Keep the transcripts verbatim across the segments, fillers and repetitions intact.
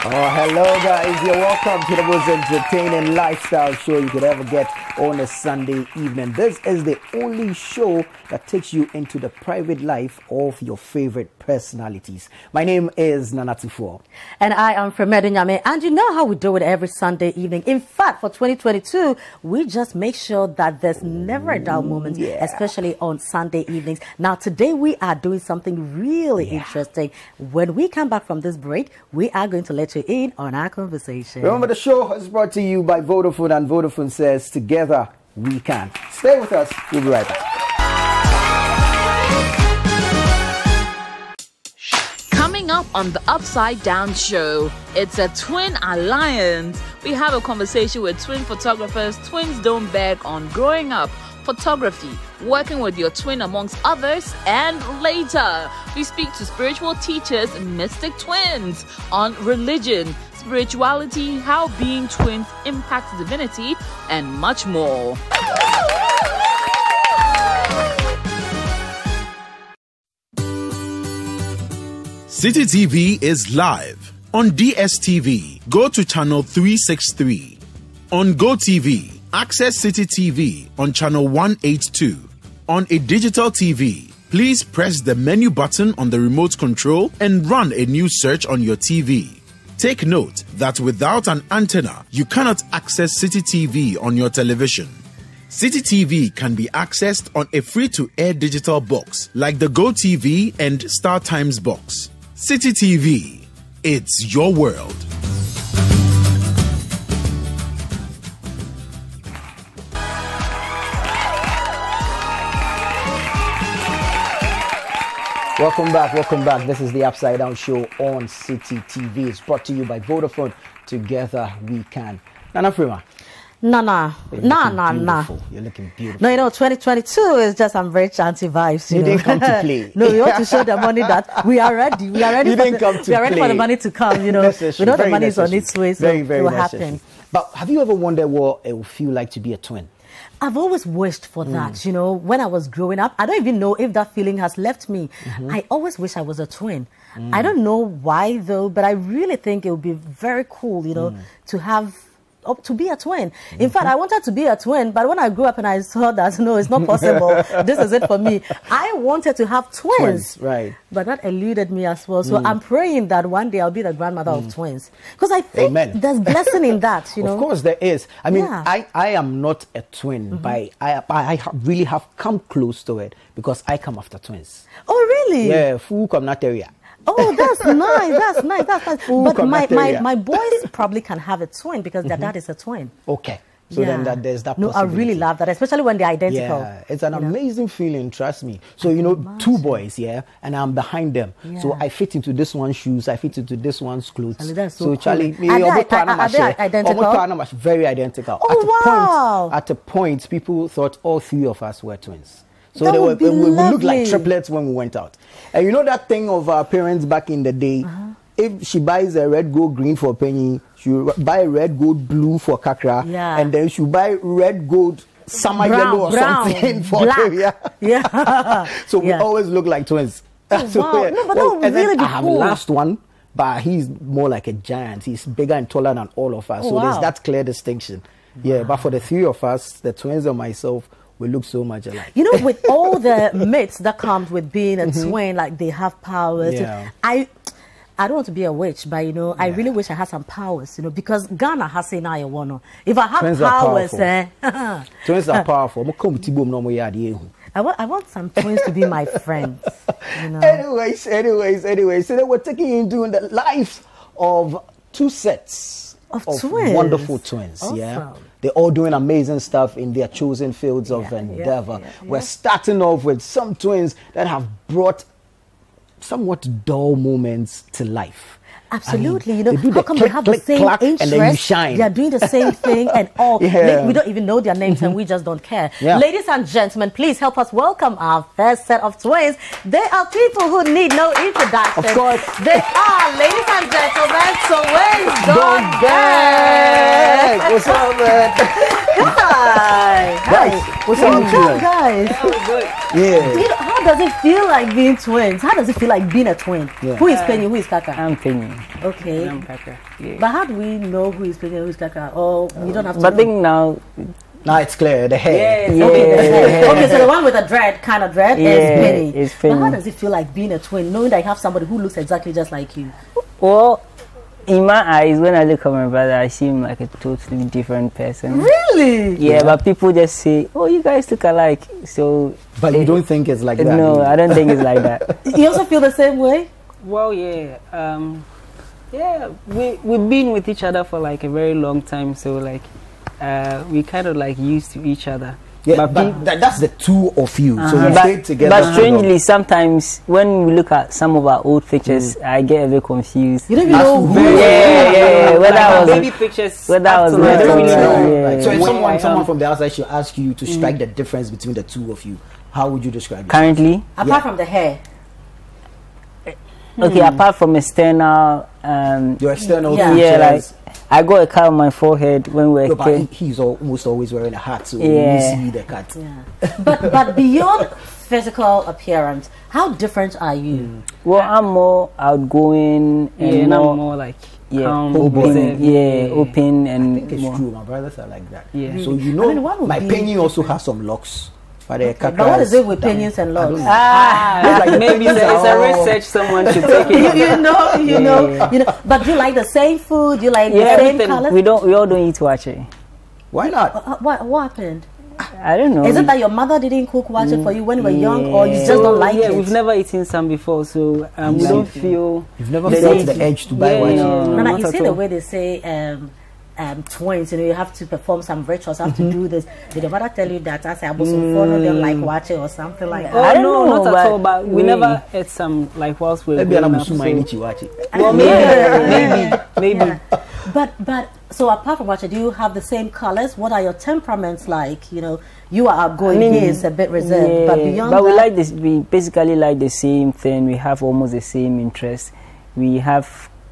Oh, hello guys, you're welcome to the most entertaining lifestyle show you could ever get on a Sunday evening. This is the only show that takes you into the private life of your favorite personalities. My name is Nana Tufo. And I am Fremedu Nyame. And you know how we do it every Sunday evening. In fact, for twenty twenty-two, we just make sure that there's never a dull moment, yeah. especially on Sunday evenings. Now, today we are doing something really yeah. interesting. When we come back from this break, we are going to let you in on our conversation. Remember, the show is brought to you by Vodafone, and Vodafone says, together we can. Stay with us. We'll be right back. Coming up on the Upside Down Show, it's a twin alliance. We have a conversation with twin photographers. Twins don't beg on growing up, photography, working with your twin amongst others, and later we speak to spiritual teachers, mystic twins, on religion, spirituality, how being twins impacts divinity, and much more. City T V is live on D S T V. Go to channel three sixty-three. On GoTV, access City T V on channel one eighty-two. On a digital T V, please press the menu button on the remote control and run a new search on your T V. Take note that without an antenna, you cannot access City T V on your television. City T V can be accessed on a free-to-air digital box like the GoTV and StarTimes box. City T V, it's your world. Welcome back, welcome back. This is the Upside Down Show on City T V. It's brought to you by Vodafone. Together we can. Nana Frima. Nana, nah, nah, nah. You're looking beautiful. No, you know, twenty twenty-two is just some very chanty vibes. You, you know? didn't come to play. No, we want to show the money that we are ready. We are ready. You for didn't the, come to We are ready play. for the money to come. You know, we know the money is on its way, so very, very it will necessary. happen. But have you ever wondered what it will feel like to be a twin? I've always wished for Mm. that, you know, when I was growing up. I don't even know if that feeling has left me. Mm-hmm. I always wish I was a twin. Mm. I don't know why, though, but I really think it would be very cool, you know, mm. to have... Up to be a twin. In mm-hmm. fact, I wanted to be a twin, but when I grew up and I saw that, no, it's not possible. This is it for me. I wanted to have twins, twins right? But that eluded me as well. So mm. I'm praying that one day I'll be the grandmother mm. of twins, because I think Amen. There's blessing in that. You know, of course there is. I mean, yeah. I I am not a twin, mm-hmm. but I I, I really have come close to it because I come after twins. Oh, really? Yeah, full come that area. Oh, that's nice. That's nice. That's nice. Ooh, but my, my, my boys probably can have a twin because their mm-hmm. dad is a twin. Okay. So yeah. then that, there's that No, I really love that, especially when they're identical. Yeah, it's an you amazing know? feeling, trust me. So, I you know, imagine. two boys, yeah, and I'm behind them. Yeah. So I fit into this one's shoes, I fit into this one's clothes. Charlie, that's so, so cool. Charlie, me, are, they, are, are they identical? Very identical. Oh, at wow. A point, at a point, people thought all three of us were twins. So that they were, we, we lovely. looked like triplets when we went out. And you know that thing of our parents back in the day, uh-huh. if she buys a red, gold, green for a penny, she'll buy red, gold, blue for kakra, yeah. and then she'll buy red, gold, summer brown, yellow or brown, something for black. yeah. yeah. So yeah. we always look like twins. Oh, so, wow. yeah. No, but well, that would really be I have cool. last one, but he's more like a giant. He's bigger and taller than all of us. Oh, so wow. there's that clear distinction. Wow. Yeah, but for the three of us, the twins and myself, we look so much alike. You know, with all the myths that comes with being a mm-hmm. twin, like they have powers. Yeah. I I don't want to be a witch, but you know, yeah. I really wish I had some powers, you know, because Ghana has say now you wanna. If I have twins powers, are eh, twins are powerful. I want I want some twins to be my friends. You know? Anyways, anyways, anyways. So then we're taking you into the lives of two sets of, of twins. wonderful twins. Awesome. Yeah. They're all doing amazing stuff in their chosen fields of yeah, endeavor. Yeah, yeah, yeah. We're starting off with some twins that have brought somewhat dull moments to life. Absolutely, I mean, you know, they do how the come click, they have click, the same clack, interest? And then you shine. They are doing the same thing and all. Yeah. We don't even know their names, mm-hmm. and we just don't care. Yeah. Ladies and gentlemen, please help us welcome our first set of twins. They are people who need no introduction. Of course. They are, ladies and gentlemen, twins. Don't get. What's up, man? Hi. Guys, What's up with you? What's up, guys? Yeah. You know, how does it feel like being twins? How does it feel like being a twin? Yeah. Who is Penny? Who is Kaka? I'm Penny. Okay. I'm Kaka. Yeah. But how do we know who is Penny and who is Kaka? Or we don't have to But I know? think now, Now it's clear. The hair. yeah, Okay, the head. yeah. Okay, so the one with the dread, kind of dread, Yeah, is Penny. is But how Penny. does it feel like being a twin, knowing that you have somebody who looks exactly just like you? Well, in my eyes, when I look at my brother, I see him like a totally different person. Really? Yeah, but people just say, "Oh, you guys look alike." So, But you eh, don't think it's like that? no, do you? I don't think it's like that. You also feel the same way? Well, yeah, um, yeah, we we've been with each other for like a very long time, so like uh, we kind of like used to each other. Yeah, but but, pe- that, that's the two of you. So you but, stayed together. but so long. strangely, sometimes when we look at some of our old pictures, I get a bit confused. You don't even That's know who. very- Yeah, yeah, whether like I was baby pictures, whether I was up to now, I little don't or really not, know. yeah. Right. So if When someone, I, someone um, from the outside should ask you to strike the difference between the two of you, how would you describe it? Currently, Apart Yeah. from the hair. okay, apart from external, um, Your external Yeah. yeah, like features. I got a cut on my forehead when we No, were but he, kids. he's almost always wearing a hat, so Yeah. you see the cut. Yeah. But but beyond physical appearance, how different are you? Well, I'm more outgoing yeah, and and more, I'm more like yeah, calm, open, reserved. yeah, open I and think it's more. true. My brothers are like that. Yeah. So you I know, mean, what would my be- Penny also has some locks. But, uh, But what is it with opinions and I don't locks? know. Ah, like maybe it's a, it's a research someone should take you, it. you know, you Yeah. know, you know. But do you like the same food? Do you like Yeah, the same everything. colors? We don't, we all don't eat wache. Why not? Uh, what what happened? I don't know. Is it that your mother didn't cook wache for you when you were young, or you Yeah. just don't like yeah, it? we've never eaten some before, so um, we Yeah. don't feel. You've never The felt need the to- edge to buy Yeah, one. yeah, No. no, No, no, not you at see the all. way they say um, um, twins, you know, you have to perform some rituals, have to do this. Did your mother tell you that? I say, I was don't like wache or something like that. Oh I don't no, know, not at but all. But we we- never ate some like whilst we were Maybe I'm growing up. Musuma So, Inichi Wachi. well, maybe, maybe, maybe. Yeah. But but so apart from wache, do you have the same colors? What are your temperaments like? You know, you are outgoing, I mean, he is a bit reserved. But Yeah, beyond but we that, like this. We basically like the same thing. We have almost the same interests. We have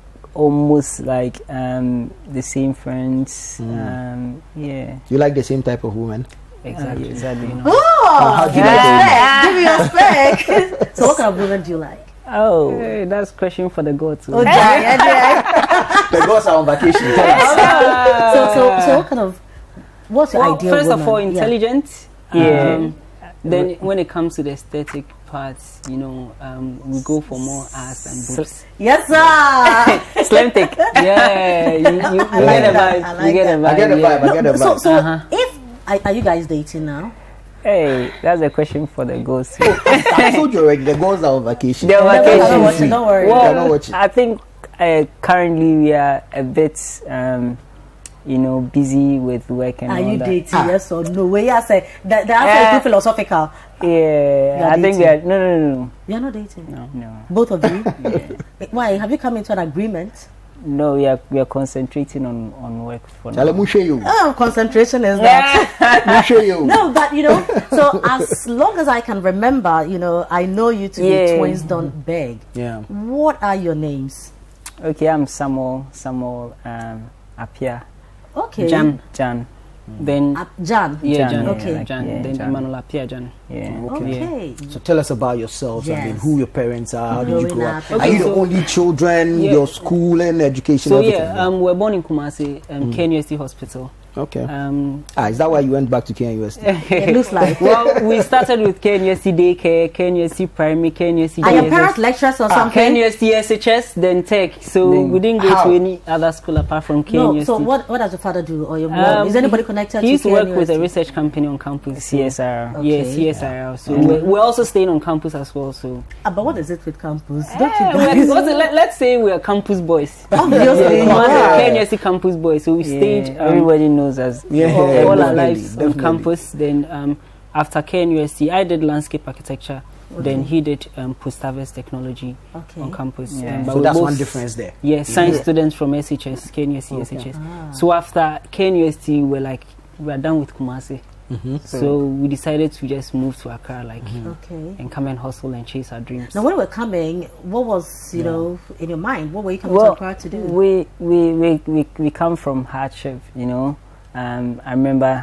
almost like um, the same friends. Um, yeah, You like the same type of woman? exactly. exactly. oh, How do you give me like respect. Give me respect. So what kind of women do you like? Oh, Hey, that's question for the gods. Oh, yeah, yeah, yeah. The girls are on vacation. Tell us. So, so, so what kind of, what's your Well, ideal first woman? of all, Yeah. intelligent. Yeah. Um, then when it comes to the aesthetic parts, you know, um, we go for more ass and boobs. Yes, sir. slim thick. Yeah, you, you, you like get a that, vibe. I you like get that. a vibe. I get a yeah. vibe. I get a So, vibe. so Uh-huh. if, are, are you guys dating now? Hey, that's a question for the ghost. I told you already. The girls are on vacation. They're on I don't watch vacation. it, don't worry. You Well, cannot watch it. I think uh, currently we are a bit, um, you know, busy with work and Are all you that. dating? Ah. Yes or no? Way I say the, the answer Uh, is too philosophical. Yeah, are I think we are. No, no, no, You're not dating. no, no. Both of you. Why? Have you come into an agreement? No, we are we are concentrating on on work for Tell now. them, show you. Oh, concentration is that. We'll show you. No, but you know, so as long as I can remember, you know, I know you to Yeah. be twins don't beg. Yeah. What are your names? Okay, I'm Samuel. Samuel um, Apia Okay. Jan. Jan. Then Uh, Jan. yeah, Jan, Jan. yeah, Okay. like, Jan. yeah, then Jan. Emmanuel Apia Jan. Yeah. Okay. So tell us about yourselves. I mean, Yes. who your parents are. How did you Growing grow up. up? Are Okay, you the so- only children? Yeah. Your school and education. So everything? yeah, um, we're born in Kumasi, um, K N U S T Hospital. Okay. Um, ah, is that why you went back to K N U S T? It looks like. well, we started with K N U S T Daycare, K N U S T Primary, K N U S T Are your J S S, parents lecturers or K N something? U S T S H S, then Tech. So Then we didn't go how? to any other school apart from K N U No. S T. So what? What does your father do or your mom? Um, Is anybody he- connected He to used to K N work U S with T? a research company on campus. C S R. Okay. Yeah, C S I R. So we're, we're also staying on campus as well. So Ah, but what is it with campus? Don't Eh, you we're- guys? what's it- let, let's say we're campus boys. Obviously, Kumasi, yeah. K N U S T campus boys. So we stayed Yeah, um, everybody knows us. Yeah. all, all our definitely, lives on definitely. campus. Then um, after K N U S T, I did landscape architecture. Then he did um, post-harvest technology Okay. on campus. Yeah. Um, but So we that's both- one difference there. Yeah, science Yeah. students from S H S, K N U S T, Okay. S H S. Ah. So after K N U S T, we're like, we're done with Kumasi. Mm-hmm. So we decided to just move to Accra, like, Okay. and come and hustle and chase our dreams. Now, when we were coming, what was you know in your mind? What were you coming Well, to Accra to do? we, we, we, we, we come from hardship, you know. Um, I remember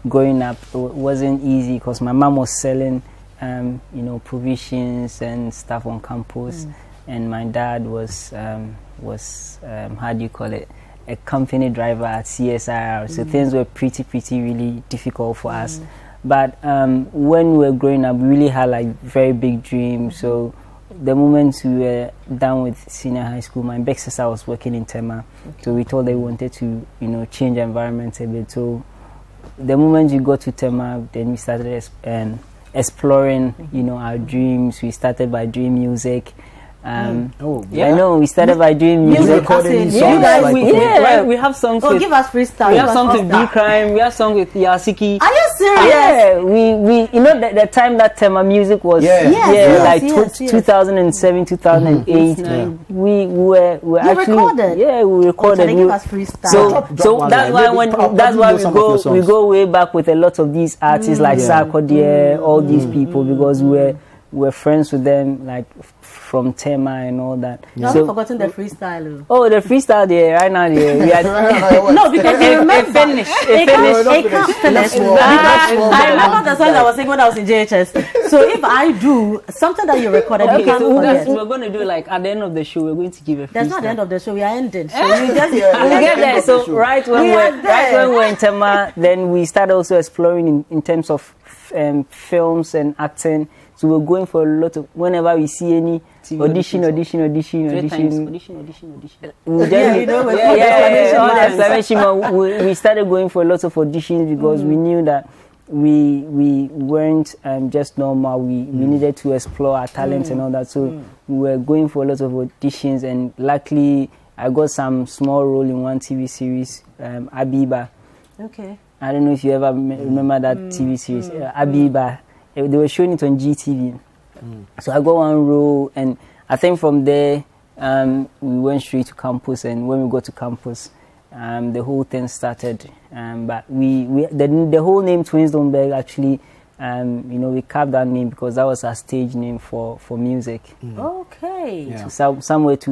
growing up, it wasn't easy because my mom was selling, um, you know, provisions and stuff on campus, mm. and my dad was um, was um, how do you call it, a company driver at C S I R. So mm. things were pretty, pretty, really difficult for mm. us. But um, when we were growing up, we really had like very big dreams. Mm-hmm. So the moment we were done with senior high school, my big sister was working in Tema. Okay. So we told her we wanted to, you know, change the environment a bit. So the moment we got to Tema, then we started um, exploring, mm-hmm. you know, our dreams. We started by doing music. Um, mm. Oh, yeah. I know, we started by doing music. Music recording songs. Yeah, like we, yeah. Right, we have songs Oh, with, give us freestyle. we have songs with B-Crime, we have songs with Yasiki. Are you serious? Yeah, we, we you know, the, the time that Tema music was, yeah, yeah, yes, yes, like yes, t- yes. two thousand seven, two thousand eight, Mm-hmm. Yeah. we were, we You actually, recorded? yeah, we recorded. Oh, so they we, give us freestyle. so, Drop- drop so one that's line. why when, Maybe I'll that's probably why know we some of your go, we songs. go way back with a lot of these artists Mm. like Yeah. Sarkodie, Mm. all these people, because we were, we were friends with them, like, from Tema and all that. You haven't forgotten the freestyle. Oh, the freestyle there, right now, there. We had, No, because you remember. finish. It It can't, No, it not can't finish. finish. That's what- Because that's what I my remember mom the song I was singing when I was in J H S. So if I do something that you recorded, Okay, you can't so forget. we're going to do like at the end of the show, we're going to give a freestyle. That's not the end of the show. We are ending. So you just Yeah, we yeah. get there. So right when We we are were, right there. when we were in Tema, then we started also exploring in, in terms of um, films and acting. So we're going for a lot of, whenever we see any T V audition, audition, audition, Three audition, times. Audition, audition, audition. we just, Yeah, you know, with yeah, all the yeah, yeah, exclamation all the marks. exclamation mark. we, we started going for a lot of auditions because we knew that we we weren't um, just normal. We we needed to explore our talents and all that. So we were going for a lot of auditions, and luckily I got some small role in one T V series, um, Abiba. Okay. I don't know if you ever me- remember that T V series, uh, Abiba. Uh, They were showing it on G T V. So I got one role, and I think from there um, we went straight to campus. And when we got to campus, um, the whole thing started. Um, but we, we the, the whole name Twins Don't Beg actually, um, you know, we carved that name because that was our stage name for, for music. Okay. Yeah. So some, somewhere two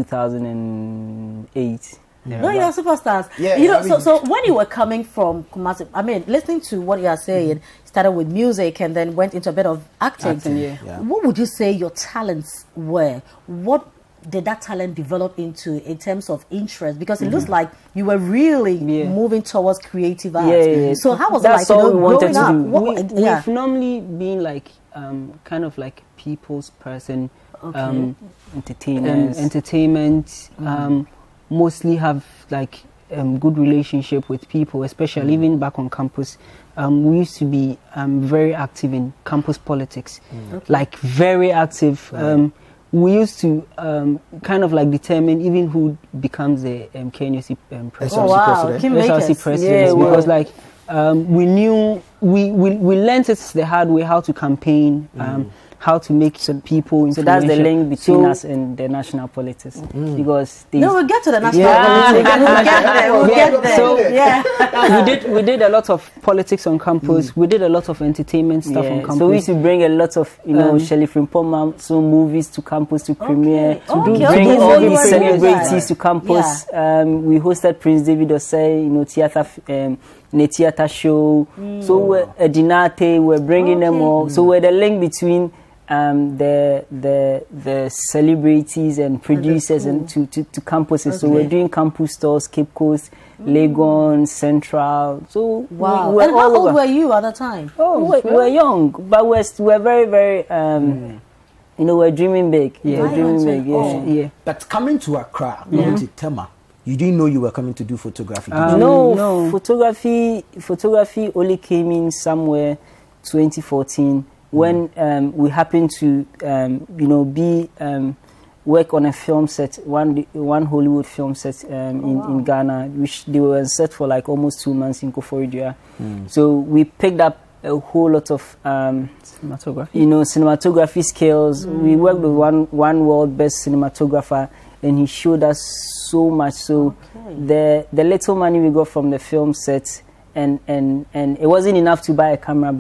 thousand eight. No, you're superstars. Yeah, you know, I so mean- so when you were coming from Kumasi, I mean, listening to what you are saying, started with music and then went into a bit of acting. Acting, yeah. Yeah. What would you say your talents were? What did that talent develop into in terms of interest? Because it looks like you were really Yeah. moving towards creative arts. Yeah, yeah, yeah. So how was That's it like, you all know, we wanted growing to up? do. What- we, yeah. We've normally been like um, kind of like people's person, Okay. um, Entertainers. um, entertainment. Um, mostly have like um, good relationship with people, especially even back on campus. Um, we used to be um, very active in campus politics, like very active. Um, we used to um, kind of like determine even who becomes the um, K N U C um, president. Oh, wow. president. Kim S R C Makers. president, Yeah, because well- like um, we knew we, we we learned it the hard way how to campaign, um, how to make some people. So that's the influential. link between So- us and the national politics, because they, No, we'll get to the national Yeah. politics. We'll get there. We'll Yeah. get there. So- yeah. we did we did a lot of politics on campus. We did a lot of entertainment stuff on yeah. campus. So we used to bring a lot of, you know, Um, Shelley Frimpong some movies to campus to premiere. Okay. To Okay, do, okay. bring So all you these were doing celebrities that. to campus. Um, we hosted Prince David Osei, you know, theater, f- um, in a theater show. So we're a Dinate, we're bringing them Okay. all. So we're the link between um, the the the celebrities and producers and to, to, to campuses. So we're Okay. doing campus stores, Cape Coast, Legon, Central. So Wow. we, we're And how all old over. were you at the time? Oh, we're, we're young, but we're st- we're very very um, you know, we're dreaming big. Yeah. We're dreaming Right. big. Yeah. Oh. yeah. But coming to Accra, going to Tema, you didn't know you were coming to do photography. Did you? Um, no, no. photography photography only came in somewhere twenty fourteen when um, we happened to um, you know be um, work on a film set, one one Hollywood film set um, in, in Ghana, which they were set for like almost two months in Koforidua. So we picked up a whole lot of um, Cinematography. you know, cinematography skills. We worked with one one world best cinematographer, and he showed us so much. So the the little money we got from the film set, and and and it wasn't enough to buy a camera, but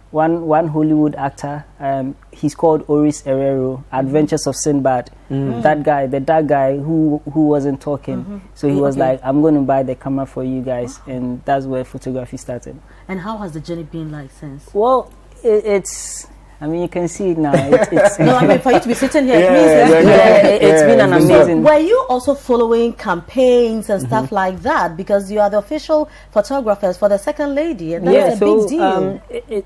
one one Hollywood actor. Um, he's called Oris Herrero. Adventures of Sinbad. Mm. That guy, the that guy who who wasn't talking. Mm-hmm. So he was okay. like, "I'm going to buy the camera for you guys," oh. and that's where photography started. And how has the journey been like since? Well, it, it's. I mean, you can see it now. It, it's no, I mean, for you to be sitting here, yeah, it means yeah, yeah, yeah, it, it's yeah, been an amazing. Were you also following campaigns and mm-hmm. stuff like that? Because you are the official photographers for the Second Lady, and that's yeah, a so, big deal. Um, it, it,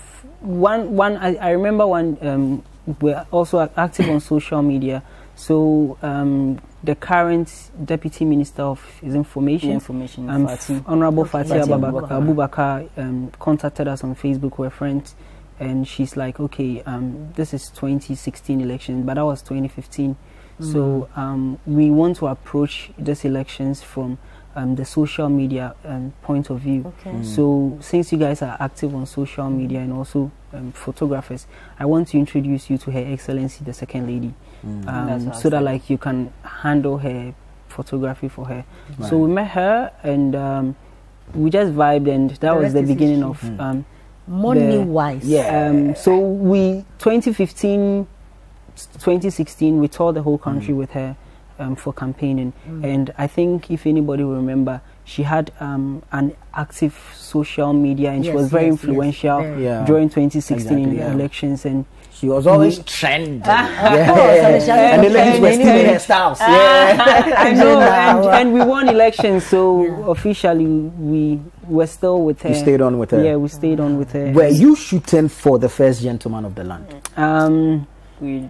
one, one, I, I remember one. Um, we're also active on social media. So um, the current Deputy Minister of Information, yeah, Information um, Fati. Honorable okay. Fatia Abubakar, Abubakar um, contacted us on Facebook. We're friends. And she's like, okay, um, this is twenty sixteen election, but that was twenty fifteen. Mm. So um, we want to approach these elections from um, the social media um, point of view. Okay. Mm. So since you guys are active on social media and also um, photographers, I want to introduce you to Her Excellency, the Second Lady, mm. um, so that like you can handle her photography for her. Right. So we met her and um, we just vibed, and that the was the beginning of... Mm. Um, money the, wise, yeah. Um, so we twenty fifteen, twenty sixteen, we toured the whole country mm. with her um, for campaigning, mm. and I think if anybody will remember, she had um, an active social media, and yes, she was very yes, influential yes, yeah. during twenty sixteen exactly, yeah. elections, and she was always mm. trending. Ah, yeah. course, and the ladies were stealing her styles. Ah, yeah. I know, and, and we won elections, so yeah. officially we were still with her. You stayed on with her? Yeah, we stayed on with her. Were you shooting for the first gentleman of the land? Um, we...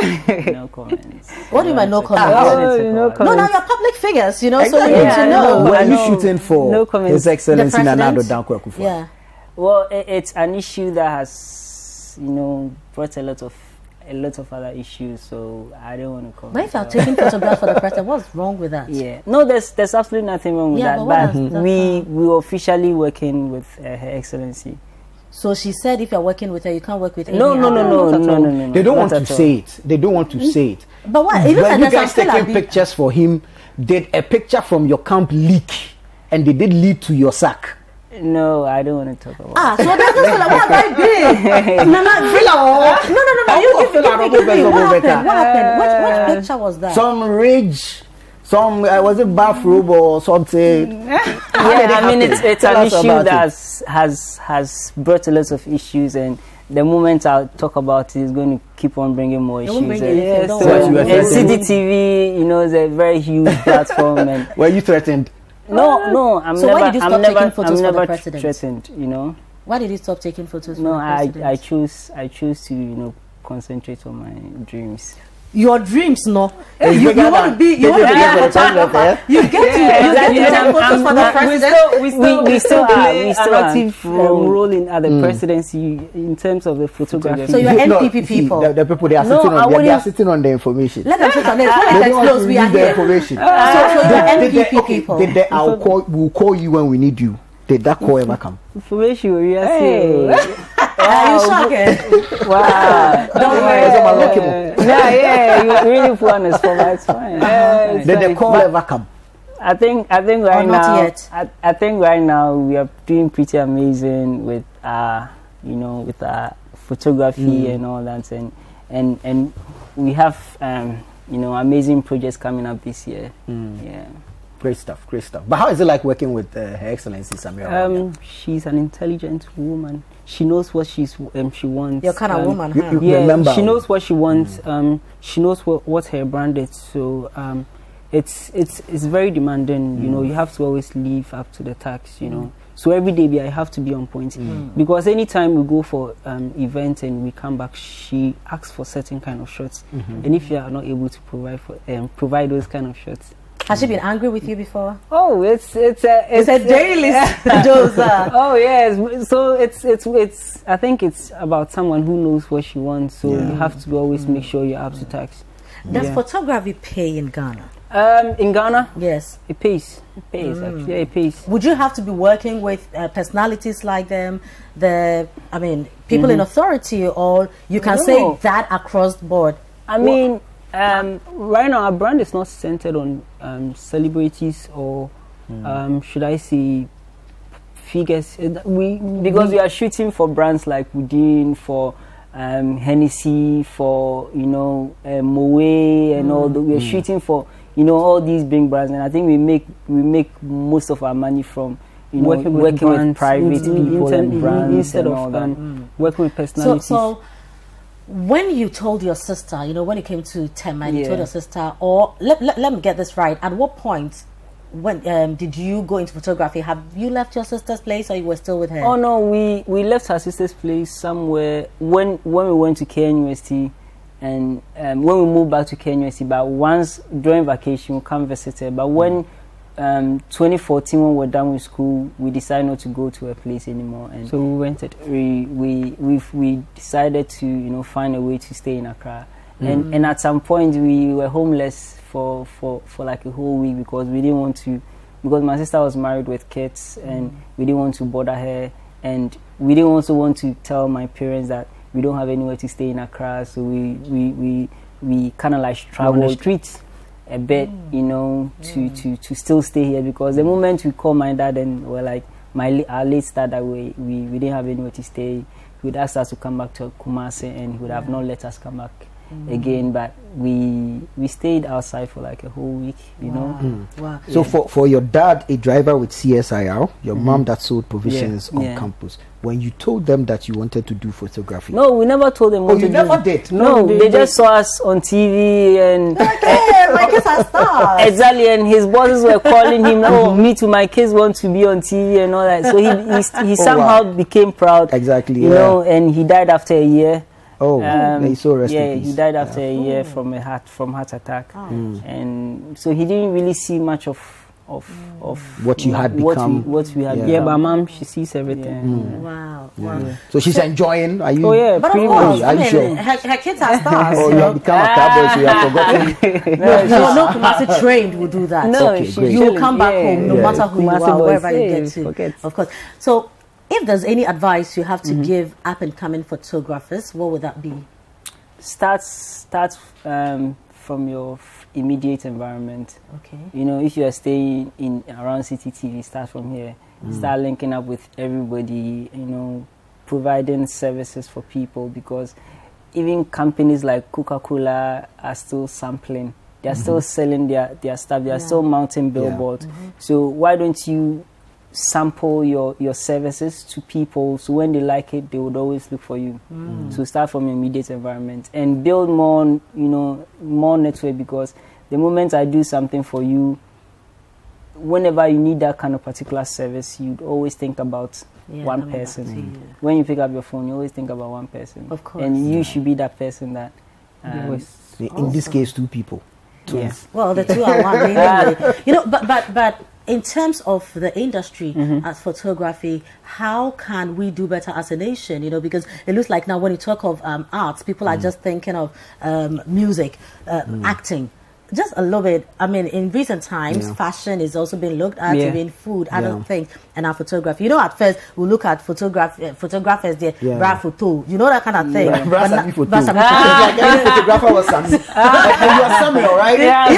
no comments. What do you mean no comments? Oh, no, comments. No, now you're public figures, you know, exactly. so we yeah, need to know. Were you shooting for no His Excellency Nana Addo Dankwa Akufo-Addo? Yeah. Well, it, it's an issue that has, you know, brought a lot of a lot of other issues, so I don't want to comment. But if you're taking photographs for the president, what's wrong with that? Yeah, no, there's there's absolutely nothing wrong with yeah, that. But, but mm-hmm. we we were officially working with uh, Her Excellency. So she said, if you're working with her, you can't work with her. No, no, no, no, no, no, no, no. They don't want to say it. They don't want to say it. But what? It when you guys taking pictures for him, did a picture from your camp leak, and they did lead to your sack? No, I don't want to talk about. Ah, so that's just like what I did. No, no, no, no, no, no. You give me, give me, what happened? What happened? Which, which picture was that? Some ridge. Some uh, was it bathrobe or something? Yeah, I mean it's it's an issue that has, has has brought a lot of issues, and the moment I talk about it is going to keep on bringing more issues. Bring and, yeah, so so and C D T V, you know, is a very huge platform. And were you threatened? No, no, I'm so never. why did you stop I'm taking never, photos I'm never for the president? threatened, you know. Why did you stop taking photos? No, for the president? I I choose I choose to you know concentrate on my dreams. Your dreams, no. You, you want to be, you want to be a photographer. You get to, yeah, you exactly. get to take photos for the president. We still, we still, we, we still are, we still active um, role in at the mm. presidency in terms of the photography. So you're N P P people. The, the people they are no, sitting on, they, they are sitting on the information. Let them sit on it. Let them close. We are the here. Information. Uh, so, so you're N P P okay, people. Did they, I'll call, we'll call you when we need you. Did that call ever come? Information, we are saying. Are you shocking? Wow. Don't worry. Yeah, yeah, you really put on the spot. It's fine. Uh, Did the call but ever come? I think, I think right or not now, yet. I, I think right now we are doing pretty amazing with, uh, you know, with our photography mm. and all that, and and and we have, um, you know, amazing projects coming up this year. Mm. Yeah. Great stuff, great stuff. But how is it like working with uh, Her Excellency Samira? Um, she's an intelligent woman. She knows what she's um, she wants. Your kind um, of woman, huh? You, you yeah, remember. She knows what she wants. Mm. Um, she knows what what her brand is. So um, it's it's it's very demanding. Mm. You know, you have to always live up to the task. You mm. know, so every day I have to be on point mm. because anytime we go for um event and we come back, she asks for certain kind of shots, mm-hmm. and if you are not able to provide for um, provide those kind of shots. Has she been angry with you before? Oh, it's it's a it's, it's a daily dose. Oh yes, so it's it's it's. I think it's about someone who knows what she wants. So yeah. you have to always make sure you're up to task. Does yeah. photography pay in Ghana? Um, in Ghana, yes, it pays. It pays. Mm. Actually, yeah, it pays. Would you have to be working with uh, personalities like them, the I mean, people mm-hmm. in authority, or you can no. say that across the board? I mean. Well, Um, right now, our brand is not centered on um, celebrities or, mm. um, should I say, figures. Uh, we because we, we are shooting for brands like Udin, for um, Hennessy, for you know uh, Moe, and mm. all. The, we are mm. shooting for you know all these big brands, and I think we make we make most of our money from you know working with, working brands, with private in, people in, and brands instead and of all that. um, Mm. working with personalities. So, so when you told your sister, you know, when it came to Tema, you Yeah. told your sister, or let, let, let me get this right. At what point when um, did you go into photography? Have you left your sister's place, or you were still with her? Oh no, we we left her sister's place somewhere when when we went to K N U S T, and um, when we moved back to K N U S T. But once during vacation, we come visit her. But when um, twenty fourteen, when we were done with school, we decided not to go to her place anymore, and So we rented. we we we we decided to you know find a way to stay in Accra. And and at some point we were homeless for, for, for like a whole week because we didn't want to, because my sister was married with kids and we didn't want to bother her, and we didn't also want to tell my parents that we don't have anywhere to stay in Accra, so we we we, we kind of like traveled on the streets a bit, mm. you know, to, mm. to, to still stay here, because the moment we called my dad and we're like, my our late dad that we, we we didn't have anywhere to stay, he would ask us to come back to Kumasi, and he would have not let us come back mm. again. But we we stayed outside for like a whole week, you wow. know. Mm. Wow. So yeah. for, for your dad, a driver with C S I R, your mm-hmm. mom that sold provisions yeah. on yeah. campus, when you told them that you wanted to do photography? No, we never told them Oh, what you to never do. did? No, No, they, they- just saw us on T V and Okay, my kids are stars. exactly, and his bosses were calling him, oh, me too, my kids want to be on T V and all that. So he he, he Oh, somehow wow. became proud, Exactly, you yeah. know, and he died after a year. Oh, Um, may so rest yeah, in peace. he died after Yeah. a year from a heart from heart attack, Oh. Mm. and so he didn't really see much of of of What you had what become. we, what we had Yeah. Yeah, become. but mom, she sees everything. Yeah. Mm. Wow. Yeah. Wow. So she's enjoying. Are you? Oh yeah, But of pretty course, much. Are I you mean, sure? her, her kids are stars. Oh, you you know? have become a cowboy, so you have forgotten. No, no, no Kumasi trained will do that. No, Okay, she- great. You will come back yeah, home no yeah. matter who Kumasi you are, boys, wherever you hey, get to. forget. Of course. So, if there's any advice you have to give up and coming photographers, what would that be? Start start um, from your f- immediate environment. Okay. You know, if you are staying in around City T V, start from here. Mm. Start linking up with everybody. You know, providing services for people, because even companies like Coca-Cola are still sampling. They are Mm-hmm. still selling their their stuff. They are Yeah. still mounting billboards. So why don't you sample your your services to people, so when they like it, they would always look for you. Mm. So start from your immediate environment and build more, you know, more network, because the moment I do something for you, whenever you need that kind of particular service, you'd always think about Yeah, one coming back person. to you. When you pick up your phone, you always think about one person. Of course. And you should be that person that um, Always. In this case, two people. Twins. Well, the two are one. Anyway. You know, but but but in terms of the industry as photography, how can we do better as a nation? You know, because it looks like now when you talk of um, arts, people are just thinking of um, music, uh, acting. Just a little bit. I mean, in recent times, Yeah. fashion is also being looked at, Yeah. even food, other Yeah. things, and our photography. You know, at first we look at photograph uh, photographers, there, Yeah. bra photo. You know that kind of thing. Yeah, But bra na- Sami photo. bra Sami It's photo. like every photographer was Sami. And you are Sami, all right? Yeah,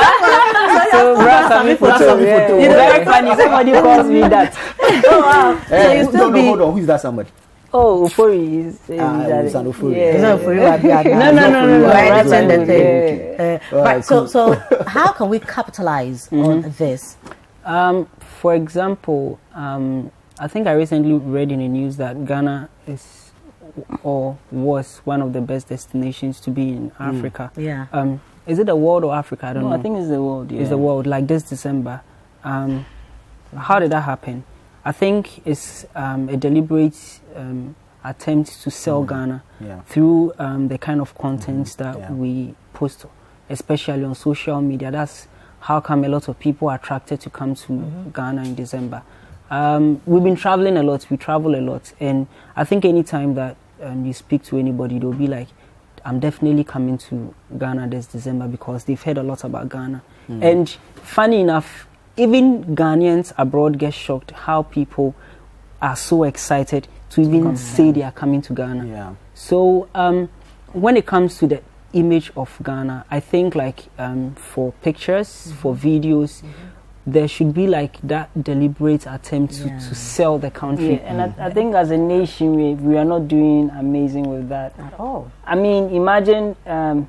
so Bra Sami Bra photo. Sami Yeah. photo. It's very funny. Somebody calls me that. Oh, wow. So Eh, you who- still no, no, be. hold on. Who is that somebody? Oh, Ufori is. Uh, Ah, that- it's an Ufori. Yeah. It's not for you, Abia. No, no, no, no, no. Right, Bra it's in the Sami, thing. yeah. Uh, All right, right, so cool. so how can we capitalize on this? Um, for example, um, I think I recently read in the news that Ghana is or was one of the best destinations to be in Africa. Yeah. Um, is it the world or Africa? I don't No, know. I think it's the world. Yeah. It's the world. Like this December. Um, how did that happen? I think it's um, a deliberate um, attempt to sell Ghana Yeah. through um, the kind of content that Yeah. we post, especially on social media. That's how come a lot of people are attracted to come to Ghana in December. Um, we've been traveling a lot. We travel a lot, and I think anytime that um, you speak to anybody, they'll be like, "I'm definitely coming to Ghana this December," because they've heard a lot about Ghana. And funny enough, even Ghanaians abroad get shocked how people are so excited to even say they are coming to Ghana. Yeah. So um, when it comes to the image of Ghana, I think like um, for pictures, for videos, there should be like that deliberate attempt to, Yeah. to sell the country. Yeah, and I, I think as a nation, we, we are not doing amazing with that. At all. I mean, imagine um,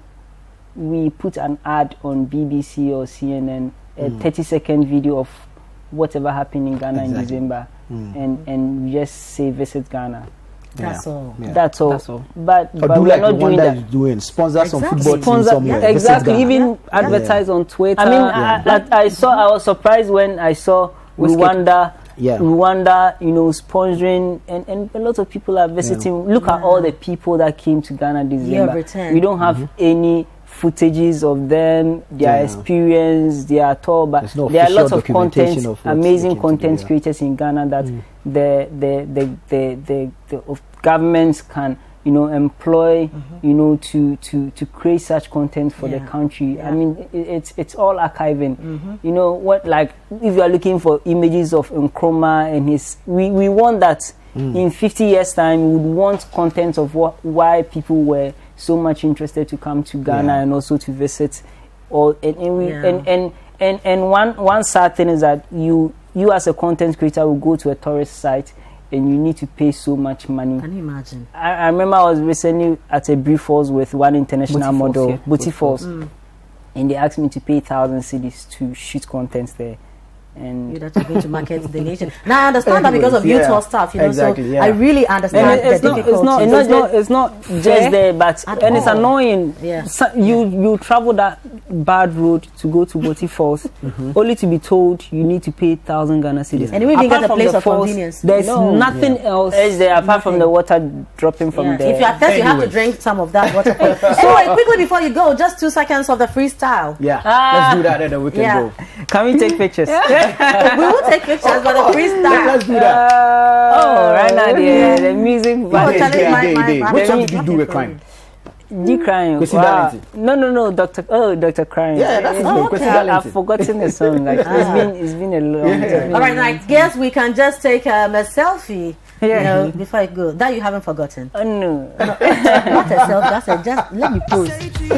we put an ad on B B C or C N N, a thirty second video of whatever happened in Ghana Exactly. in December, Mm. and, and we just say visit Ghana. That's Yeah. all. Yeah. That's all. That's all. But, Or but do we're like not the one doing that that. is doing sponsor some Exactly. football team Sponsor- somewhere. yeah, Visit exactly. Ghana. Even Yeah. Advertise on Twitter. I mean, Yeah. I, I, I saw. I was surprised when I saw Wizkid. Rwanda. Yeah. Rwanda, you know, sponsoring, and, and a lot of people are visiting. Look at all the people that came to Ghana this December. returned. We don't have any footages of them, their Yeah. experience, their tour, but There's no there are official lots of documentation content, of what's amazing taken content together. creators in Ghana that the, the, the, the, the, the of governments can, you know, employ, you know, to, to, to create such content for the Yeah. country. Yeah. I mean, it, it's it's all archiving. You know what? Like, if you are looking for images of Nkrumah and his, we, we want that in fifty years' time. We would want content of what why people were so much interested to come to Ghana Yeah. and also to visit. Or and and, we, Yeah. and and and and one one sad thing is that you you as a content creator will go to a tourist site and you need to pay so much money. Can you imagine? I, I remember I was recently at a brief falls with one international Booty Falls, model, yeah. Booty Booty Falls, Mm. and they asked me to pay thousand cedis to shoot content there. And You that you're going to market the nation. Now I understand that because of Anyways, you yeah. tour stuff, you know. Exactly, so yeah. I really understand And it- it's the not, it's difficulty. not, it's not, it's not just fair there, but at and it's all. annoying. Yeah. So you you travel that bad road to go to Boti Falls, only to be told you need to pay thousand Ghana cedis. And you even get Apart a from place the of falls, convenience. There's No. nothing else is there apart from the water dropping from Yeah. there. If you are thirsty, you have to Anyways. drink some of that water. So wait, quickly before you go, just two seconds of the freestyle. Yeah, Ah. let's do that and then we can Yeah. go. Can we take pictures? We will take pictures, but the freestyle. Let's do that. Oh, right now the, the music. Oh, But Charlie, day, my- day, my- day. my- Which my- one did you do with my- crime? you crying? Kwesi Wow. Darlington. No, no, no, Doctor Oh, Doctor Crying. Yeah, that's his Oh, name, okay. Kwesi I- I've Darlington. forgotten the song. Like it's Ah. been, it's been a long Yeah. time. All right, now I guess we can just take um, a selfie. You Yeah. know, before I go, that you haven't forgotten. Oh no. Not a selfie. That's a just let me pose.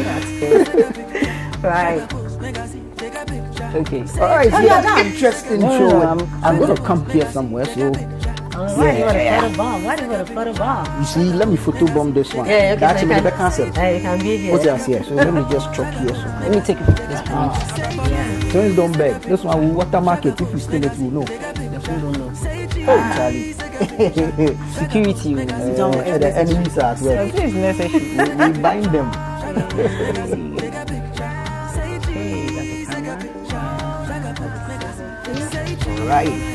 Right. Okay. All right, Oh, so you're that's done. interesting No, no, show. no, I'm- I'm, I'm going to good. come here somewhere. So Oh, why do you want to photo bomb? Why do you want to photo bomb? you see, let me photo bomb this one. Yeah, okay. That's so you actually the can, concept. uh, you can be here. What's else here? So let me just chuck here. So Let me take a picture. This one. Yeah. twins don't beg. This one will water market. If you steal it, we'll know. don't know. Oh, Charlie. Security. you know. Uh, the enemies are as well. This is necessary. We, we bind them. Right.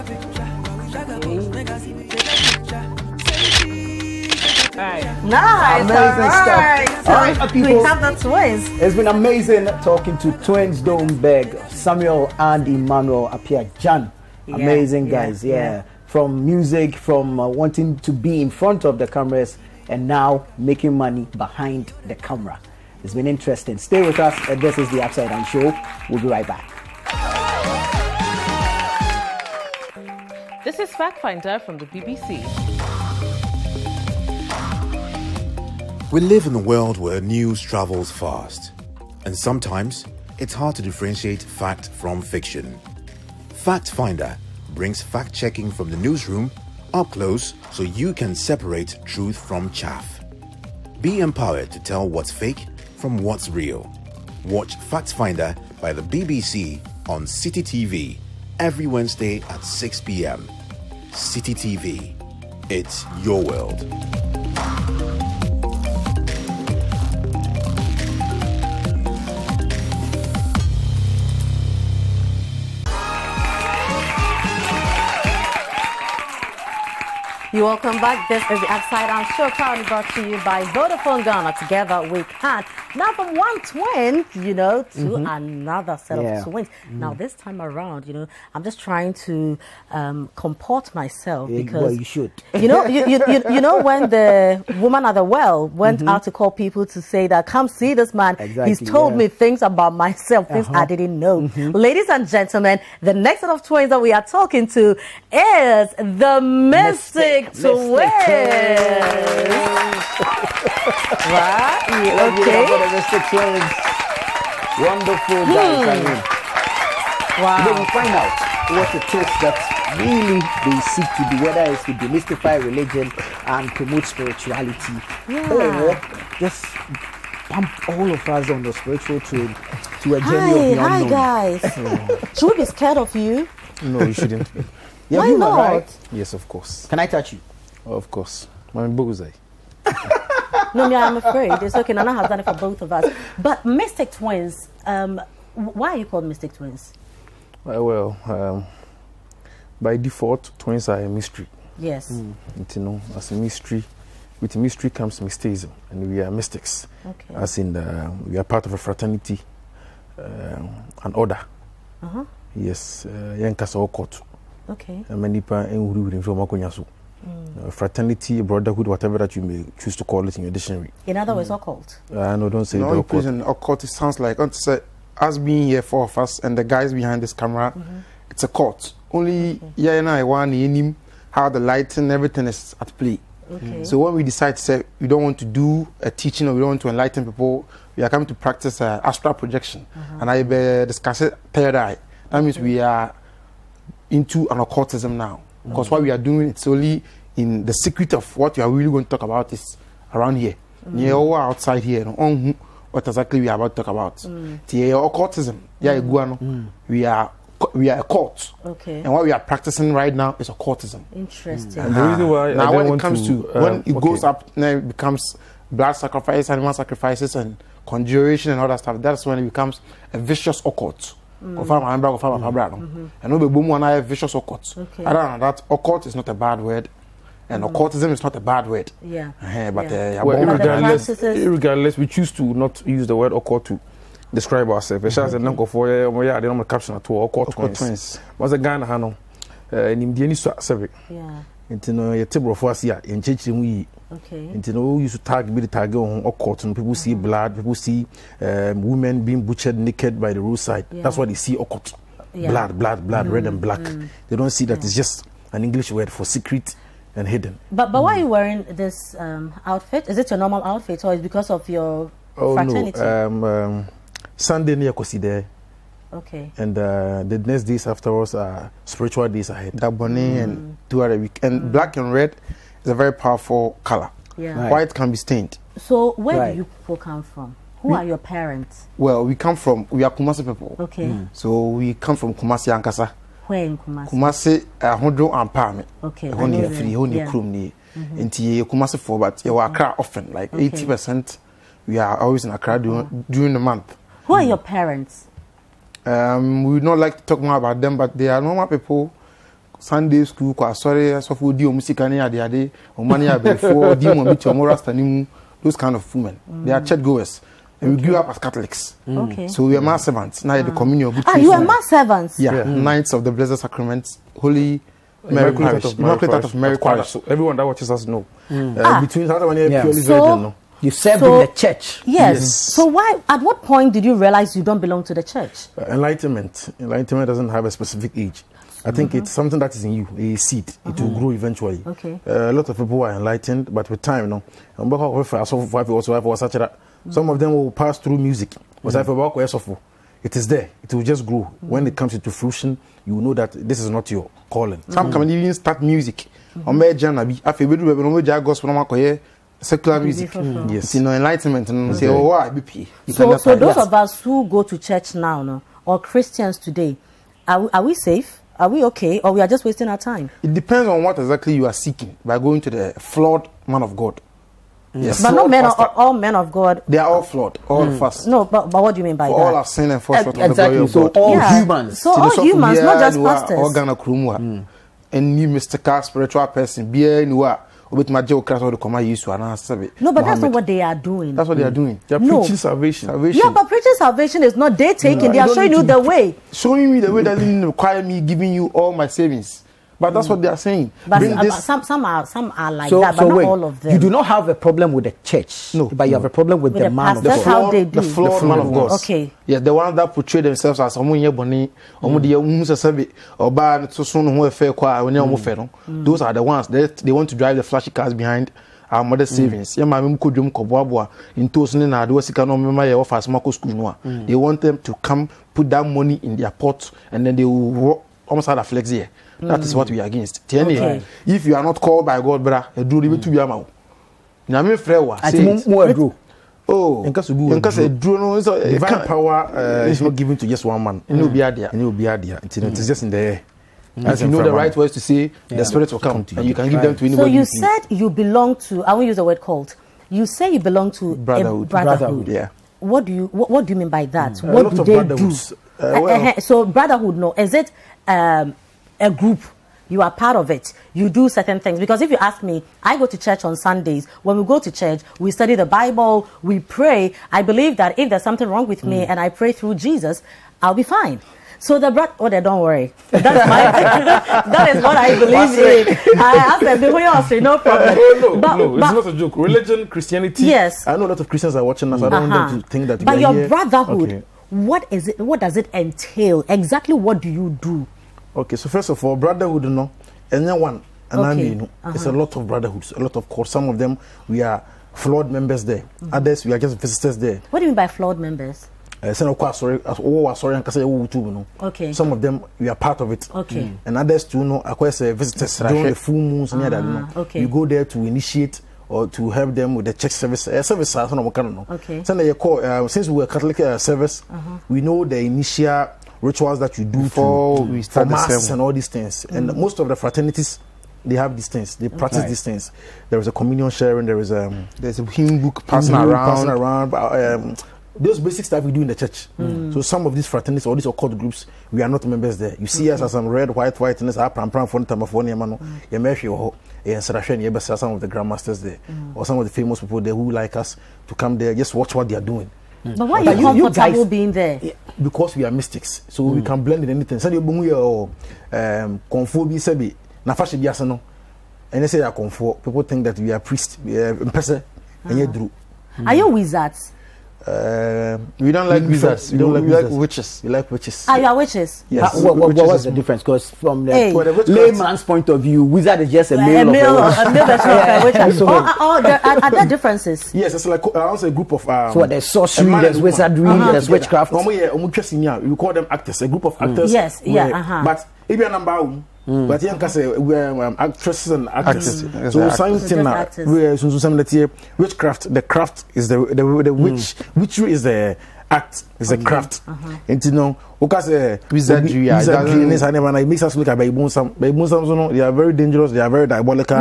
Nice. Amazing all right. stuff. All right, uh, We people. have the twins. It's been amazing talking to twins Domberg, Samuel and Emmanuel Apia Jan. Yeah, Amazing yeah, guys, yeah. yeah. From music, from uh, wanting to be in front of the cameras, and now making money behind the camera. It's been interesting. Stay with us. Uh, this is the Upside Down Show. We'll be right back. This is Fact Finder from the B B C. We live in a world where news travels fast, and sometimes it's hard to differentiate fact from fiction. Fact Finder brings fact-checking from the newsroom up close so you can separate truth from chaff. Be empowered to tell what's fake from what's real. Watch Fact Finder by the B B C on City T V every Wednesday at six p m City T V. It's your world. You're welcome back. This is the Upside Down Show, proudly brought to you by Vodafone Ghana. Together we can. Now from one twin, you know, to Mm-hmm. another set Yeah. of twins. Now this time around, you know, I'm just trying to um, comport myself Yeah, because well, you should. you know, you, you, you, you know when the woman at the well went out to call people to say that, come see this man. Exactly, He's told yeah. me things about myself, things I didn't know. Ladies and gentlemen, the next set of twins that we are talking to is the Mystic, Mystic Twins. Right? Let's give it Okay. up for the Mystic Twins. Wonderful guys. I mean, Wow. Then we find out what it is that really they seek to do, whether it's to demystify religion and promote spirituality. Yeah. Or just pump all of us on the spiritual train to a journey Hi, of the hi unknown. guys. Should we be scared of you? No, you shouldn't be. You're Why human, not? right? Yes, of course. Can I touch you? Of course. My bullseye. No, me, I'm afraid. It's okay. Nana has done it for both of us. But Mystic Twins, um, why are you called Mystic Twins? Uh, well, um, by default, twins are a mystery. Yes. Mm. And, you know, as a mystery, with mystery comes mysticism, and we are mystics. Okay. As in, uh, we are part of a fraternity, uh, an order. Uh-huh. Yes, Yankasa Okot. Okay. And many people in from Makonyasu. Uh, fraternity, brotherhood, whatever that you may choose to call it in your dictionary. In other words, occult. Uh, no, don't say No, the in occult. prison, occult, it sounds like, uh, say, us being here, four of us, and the guys behind this camera, Mm-hmm. it's a court. Only, yeah, and I want him, how the lighting, everything is at play. Okay. So when we decide to say we don't want to do a teaching or we don't want to enlighten people, we are coming to practice uh, astral projection. Uh-huh. And I uh, discuss it third eye. That means we are into an occultism now. Because what we are doing, it's only in the secret of what you are really going to talk about is around here. Mm. Yeah, or outside here. No, on what exactly we are about to talk about. Mm. Yeah, occultism. Yeah, Mm. we are we are a cult. Okay. And what we are practicing right now is occultism. Interesting. And the reason why I now don't when it want comes to, to, when um, it okay. goes up, now it becomes blood sacrifice, animal sacrifices, and conjuration and all that stuff. That's when it becomes a vicious occult. Mm. Of our member, of our brother. And no be boom one eye vicious occult. Okay. Other than that, occult is not a bad word, and Mm. occultism is not a bad word. Yeah. Uh, but Yeah. uh, Well, yeah, But the regardless, practices- regardless, we choose to not use the word occult to describe ourselves. Mm -hmm. As a go for yeah, I don't caption at all. Occult twins. twins. Was a Ghana Hano. In the Indian seven. Yeah. Into no a table of us here in church we. Okay. Into no use to tag be the tag on occult and people see blood, people see um, women being butchered naked by the roadside. Yeah. That's what they see occult. Yeah. Blood, blood, blood, Mm, red and black. mm. They don't see that Yeah. it's just an English word for secret and hidden. But but why are you wearing this um, outfit? Is it your normal outfit or is it because of your Oh fraternity? no! Um, um, Sunday near Kosi there, Okay. and uh, the next days afterwards are spiritual days ahead. Dabone and two other week. And black and red is a very powerful color. Yeah. Right. White can be stained. So where Right. do you people come from? Who We- are your parents? Well, we come from, we are Kumasi people. Okay. So we come from Kumasi Ankasa. Where in Kumasi? Kumasi, uh, Hondro and Palme. Okay. I Honi know a free, them. Honi Yeah. Krum ni. Into Kumasi for, but you are Accra often, like Okay. eighty percent. We are always in Accra during, during the month. Who are your parents? Um, we would not like to talk more about them, but they are normal people. Sunday school, kwa sorry, so for di music ni ade ade, o mani abefo, di mo mi chomo rasta ni mu, those kind of women. They are church goers, and we grew up as Catholics. Okay. So we are mass servants. Now the communion. Good Ah, truth. you are mass servants. Yeah, Knights of the Blessed Sacrament, Holy Mary Immaculate Parish, Heart of Mary Immaculate Heart Parish, of Mary of Christ. Parish. So everyone that watches us know. Uh, Ah. Between that one here, Yeah. purely So- virgin, no. You serve So- in the church. Yes. Yes. So why? At what point did you realize you don't belong to the church? Uh, enlightenment. Enlightenment doesn't have a specific age. I think it's something that is in you, a seed. It will grow eventually. Okay. Uh, a lot of people are enlightened, but with time, no. Some of them will pass through music. It is there. It will just grow. When it comes into fruition, you will know that this is not your calling. Some can even start music. On my journey, I feel we do we no just gospel no makoye secular music. Mm. Yes. You know, enlightenment and say, oh, why B P? You So, can so just- those yes. of us who go to church now, no, or Christians today, are we, are we safe? Are we okay? Or we are just wasting our time? It depends on what exactly you are seeking by going to the flawed man of God. Yes, But not flawed men, pastor. all, all men of God. They are all flawed, all of us. No, but, but what do you mean by For that? all have sinned and fall short of the glory Exactly. of So God. all Yeah. humans. So Till all the humans, software not just you are pastors. Organ kurumwa. Any mystical spiritual person, be anywhere. Obet majo Christ or the command Yesu and answer. No, but that's not what they are doing. That's what they are doing. They're No. preaching salvation. Salvation. Yeah, but preaching salvation is not they taking. They you are don't showing need you to- the way. Showing me the way that didn't require me giving you all my savings. But that's what they are saying. But Bring uh, this- some some are some are like So, that, but so not wait, all of them. you do not have a problem with the church, No, but you have a problem with, With the the man of pastor. That's God. how they do. The flawed The man of flawed God. Okay. Yeah, the ones that portray themselves as someone here boni, omo de hu sesabe, oba to so no ho efe kwa when omo fe no. Those are the ones that they want to drive the flashy cars behind our mother savings. Yeah, my mum could jump koboa into Sunday na do sika no mema ye offer small school no. They want them to come put that money in their pot and then they will almost have a flex here. That is what we are against. Okay. If you are not called by God, brother, you do even to be a man. Nyame frɛ wa. Say oh, in case you case a drone no divine power uh, is not given to just one man. It will be adia. It will be adia. It is just in the air. If you know the right words to say, the Spirit will come, and you can give them to anybody. So you said you belong to, I won't use the word cult. You say you belong to brotherhood. A brotherhood. Yeah. What do you what, what do you mean by that? Mm. What do they do? Uh, well, uh, so brotherhood, no, is it um, a group? You are part of it. You do certain things. Because if you ask me, I go to church on Sundays. When we go to church, we study the Bible, we pray. I believe that if there's something wrong with mm. me and I pray through Jesus, I'll be fine. So the brother, oh, they don't worry. That's my, that is what I believe in. I asked them, they were no problem. Oh, no, but, no, but, it's not a joke. Religion, Christianity. Yes. I know a lot of Christians are watching us. I don't uh-huh. want them to think that. But we your are here. brotherhood, okay. what is it? What does it entail? Exactly what do you do? Okay, so first of all, brotherhood, no, and then one, and okay. I mean, uh-huh. it's a lot of brotherhoods, a lot of course. Some of them we are flawed members there. Mm-hmm. Others we are just visitors there. What do you mean by flawed members? Uh, sorry, oh, sorry, okay. Some of them we are part of it. Okay. Mm. And others too, no, of course, uh, visitors during the full moons and that. No. Okay. You go there to initiate or to help them with the church service. Uh, service, I don't know. Okay. So they call, uh, since we were Catholic uh, service, uh-huh. we know the initial rituals that you do before to, we start for the mass sermon. and all these things. Mm. And most of the fraternities, they have these things. They practice okay. these things. There is a communion sharing. There is um, there's a hymn book passing hymn around. Passing around. Um, those basic stuff we do in the church. Mm. So some of these fraternities or these occult groups, we are not members there. You see mm-hmm. us as some red, white, white, and our pram pram for the time of one year, you may feel some of the grandmasters there, mm. or some of the famous people there who like us to come there, just watch what they are doing. Mm. But why are you, you comfortable guys, being there? Because we are mystics, so mm. we can blend in anything. So you um, conform be na fashion be asano, and they say that conform. People think that we are priests, we are person, and you do. Are you wizards? Uh, we don't like wizards. We don't like, we like witches. We like witches. Are you witches? Yes. How, what, what, witches what was the difference? Because from the hey. layman's point of view, wizard is just a like male, a male of a witch. A witch. So, oh, oh, there are, are there differences? Yes, it's like uh, also a group of. Um, so there's sorcery, there's wizardry, uh-huh. there's witchcraft. We call them actors. A group of actors. Mm. Yes. Yeah. Uh-huh. But if you're number one. Mm. But yeah, say we're um, actresses and actors. Mm. So something like so some that here witchcraft. The craft is the the, the witch. Mm. Witchery is the act. Is the craft. Uh-huh. And you know, because uh, wizardry, wizardry, it makes us look at baby some baby some. They are very dangerous. They are very diabolical.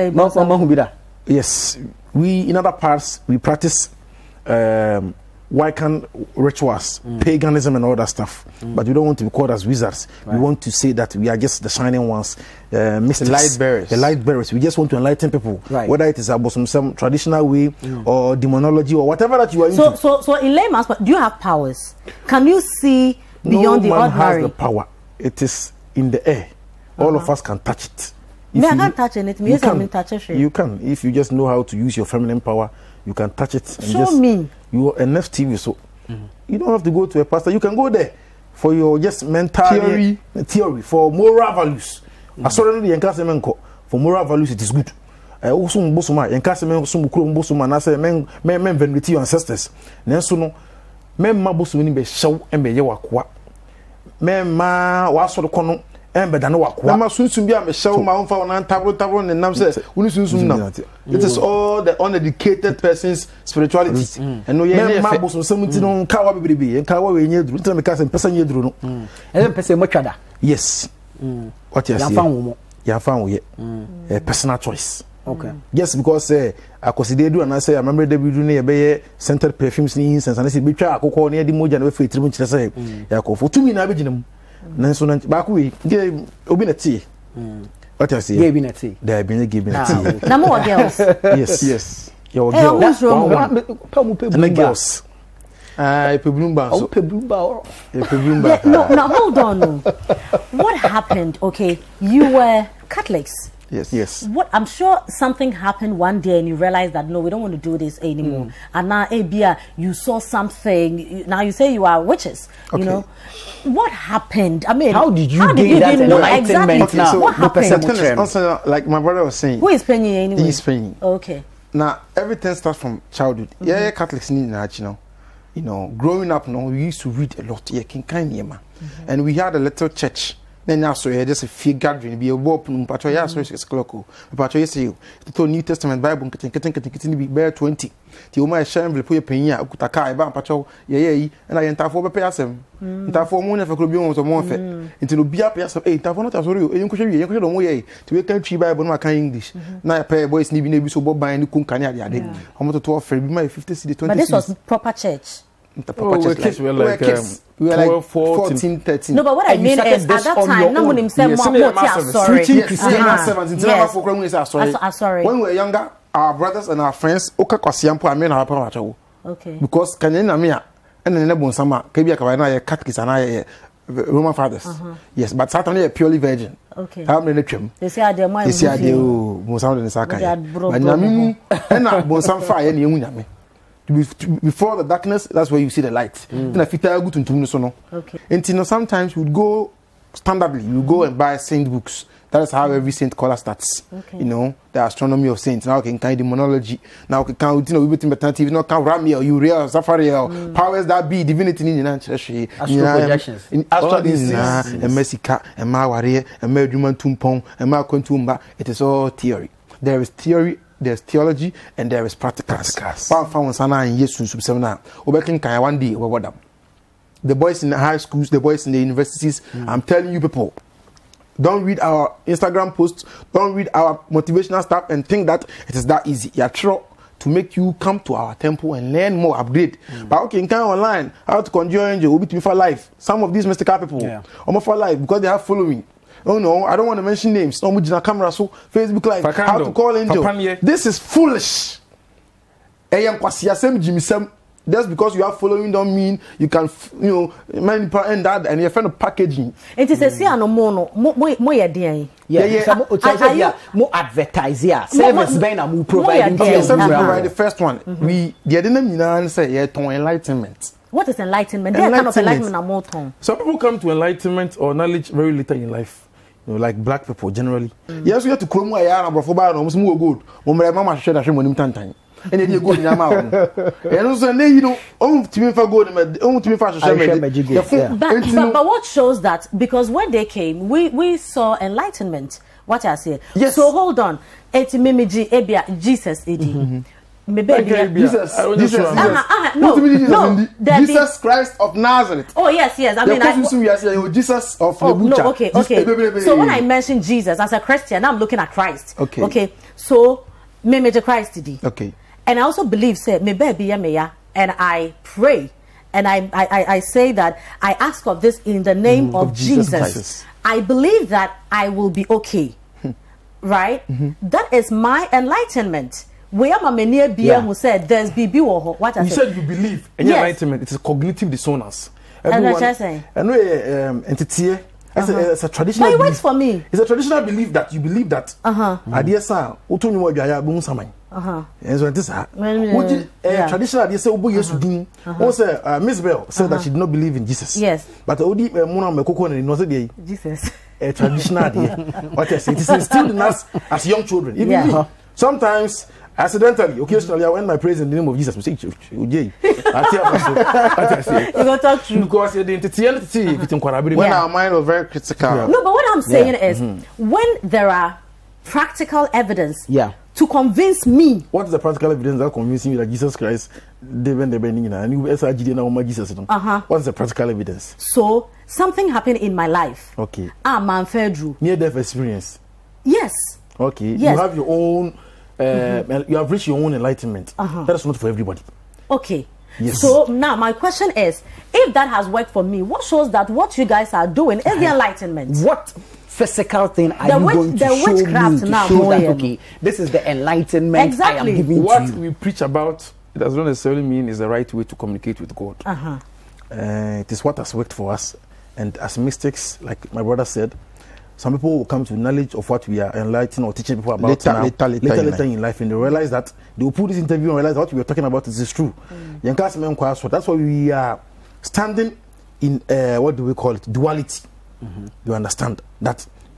Yes, we in other parts we practice. Um, Wiccan rituals, mm. paganism and all that stuff. Mm. But we don't want to be called as wizards. Right. We want to say that we are just the shining ones, uh, mystics, the light bearers. The light bearers. We just want to enlighten people. Right. Whether it is about some, some traditional way mm. or demonology or whatever that you are so, into. So, so in layman's, do you have powers? Can you see beyond no the man ordinary? Has the power. It is in the air. Uh-huh. All of us can touch it. Me, I can't touch anything. You yes, can. Touch it. You can. If you just know how to use your feminine power, you can touch it. And Show just, me. You are N F T V, so mm-hmm. you don't have to go to a pastor. You can go there for your just mental theory, theory for moral values. Mm-hmm. For moral values, it is good. Also, Bosuma, and Casimir, some Bosuma, and I say, men, men, men, venerate your ancestors. Nensuno, men, Mabosuni be show and be Yawakwa. Men, ma, was sort of cono. And but I know what. Mama soon soon be a show my own for one table table and nam says, it is all the uneducated person's spirituality. Mm. And no, yeah, my bosom, something on Kawa baby, and Kawa in your dream, because and person you drew. And then person much other. Yes. What you found, you found yet a personal choice. Okay. Yes, because uh, I consider do and I say I remember the video near Bay Center Perfumes and I say, be try, I could call near the Mojan with three months. I say, I call for two minutes. Nanso na back we give obi na tea. What I say? Give na tea. There been giving na tea. Na more girls. Yes. Yes. Your girl. That's wrong. And the girls. Ah, Peblumba. Oh, Peblumba. Peblumba. No, now hold on. What happened? Okay, you were Catholics. Yes. Yes. What I'm sure something happened one day and you realized that no, we don't want to do this anymore. Mm. And now, Abia, you saw something. Now you say you are witches. Okay. You know, what happened? I mean, how did you how gain did you that enlightenment? Exactly. Now, so what happened? Also, like my brother was saying, who is paying you anyway? He's paying. Okay. now everything starts from childhood. Mm-hmm. Yeah, yeah, Catholics need you know. You know, growing up, no, we used to read a lot. Yeah, King Kanye, and we had a little church. Then I saw just a few gathering, be a warp, but I saw it's clock. But I say, the New Testament Bible, can be bear twenty. The Oma Sham will put a penny out, Kutaka, Ban Patrol, yeah, and I enter for a person. Enter for one of a club or more fit. Into the be up as of eight, I've not as you, you could you could way to a country Bible, no kind English. Now a pair of boys need maybe so by any Kunkanya. I'm not to offer my fifty city twenty. But this was proper church. The proper oh, church we were like, we were um, we were like fourteen, thirteen. No, but what I mean is, at that time, no one himself more sorry. Sorry. When we were younger, our brothers and our friends, Oka Kwasiampo, I mean, our power. Okay. Because Kanyan Mia and then Nebon Sama, Kabia Kavana, Catholics and I, Roman fathers. Yes, but certainly a purely virgin. Okay. How many trim? They say, I dare my Mosound in Saka. But Namu and I bought some fire and you. Before the darkness, that's where you see the light. Mm. Then I fit good into no. Okay. And you know, sometimes we go standardly, you go and buy saint books. That is how every saint color starts. Okay. You know, the astronomy of saints. Now can kind demonology. Now can count, you know, we between alternative. Now can Ramiel, Uriel, Safariel, mm. powers that be, divinity in the church. Astro projections. In Astro and Messica, and Mawari, and Merduman Tumpong, and Malcontumba. It is all theory. There is theory. There's theology and there is practicals. One day, the boys in the high schools, the boys in the universities, mm. I'm telling you people, don't read our Instagram posts, don't read our motivational stuff and think that it is that easy. You're true to make you come to our temple and learn more, upgrade. Mm. But okay, in kind online, how to conjure angel, will be for life. Some of these mystical people, yeah. almost for life because they have following. Oh no, I don't want to mention names. No, no camera, so Facebook Live. Fakando. How to call angel? Papanye. This is foolish. Just because you are following don't mean you can, you know, and that and you're trying to packaging. It is a see no more no more more yeah yeah yeah more advertise yeah service ben am providing service provide the first one. We the didn't say yeah to enlightenment. What is enlightenment? There kind of enlightenment are more tongue. Some people come to enlightenment or knowledge very little in life. You know, like black people generally. Mm. Yes, we have to come where you are, but for bad, almost more good. When my mama showed that she money tantan. And then you go in your mouth. And also, you know, oh, to me for good, oh, to me for social media. But but what shows that? Because when they came, we we saw enlightenment. What I say. Yes. So hold on. Eti mimiji ebia Jesus edi. Maybe Jesus, Jesus, uh, uh, no, no, Jesus Christ of Nazareth. Oh yes, yes. I mean, I, Jesus of oh, no, okay, okay. So when I mention Jesus as a Christian, I'm looking at Christ. Okay, okay. So me major Christ today. Okay, and I also believe say me baby me and I pray and I, I I say that I ask of this in the name mm, of, of Jesus. Jesus. I believe that I will be okay, right? Mm-hmm. That is my enlightenment. We are a many yeah. who said there's B B or what I you said. said you believe in yes. enlightenment. It is cognitive dissonance. Everyone, and that's saying. And we um entity. It's uh-huh. a, it's a traditional. But it works for me. It's a traditional belief that you believe that. Uh huh. Idea sa. Utu ni mo jaya bu samai. Uh huh. And so it is ah. Traditional idea say obo Yesu din. O say Miss Bell said that she did not believe in Jesus. Yes. But odi muna me koko na no say dey. Jesus. A traditional idea. What I say, it is instilled in us as young children. Even yeah. me. Sometimes. Accidentally, occasionally, I went my praise in the name of Jesus. You go talk true. Because the entity, when our mind was very critical. No, but what I'm saying yeah. is, mm-hmm. when there are practical evidence yeah. to convince me. What is the practical evidence that convinces me that Jesus Christ, they went there, and you S I G D now, Jesus. Uh-huh. What is the practical evidence? So, something happened in my life. Okay. Ah, man, Fedru. Near-death experience. Yes. Okay. Yes. You have your own. Uh, mm-hmm. You have reached your own enlightenment. Uh-huh. That is not for everybody. Okay. Yes. So now my question is, if that has worked for me, what shows that what you guys are doing is the enlightenment? What physical thing are the you witch, going to the show witchcraft me to now show that, okay, this is the enlightenment exactly. I am giving what to you. What we preach about, it does not necessarily mean is the right way to communicate with God. Uh-huh. Uh, it is what has worked for us. And as mystics, like my brother said, some people will come to knowledge of what we are enlightening or teaching people about later, now, later, later, later, later in life, and they realize that they will put this interview and realize what we are talking about is, is true. Mm. That's why we are standing in, uh, what do we call it, duality. Mm-hmm. You understand that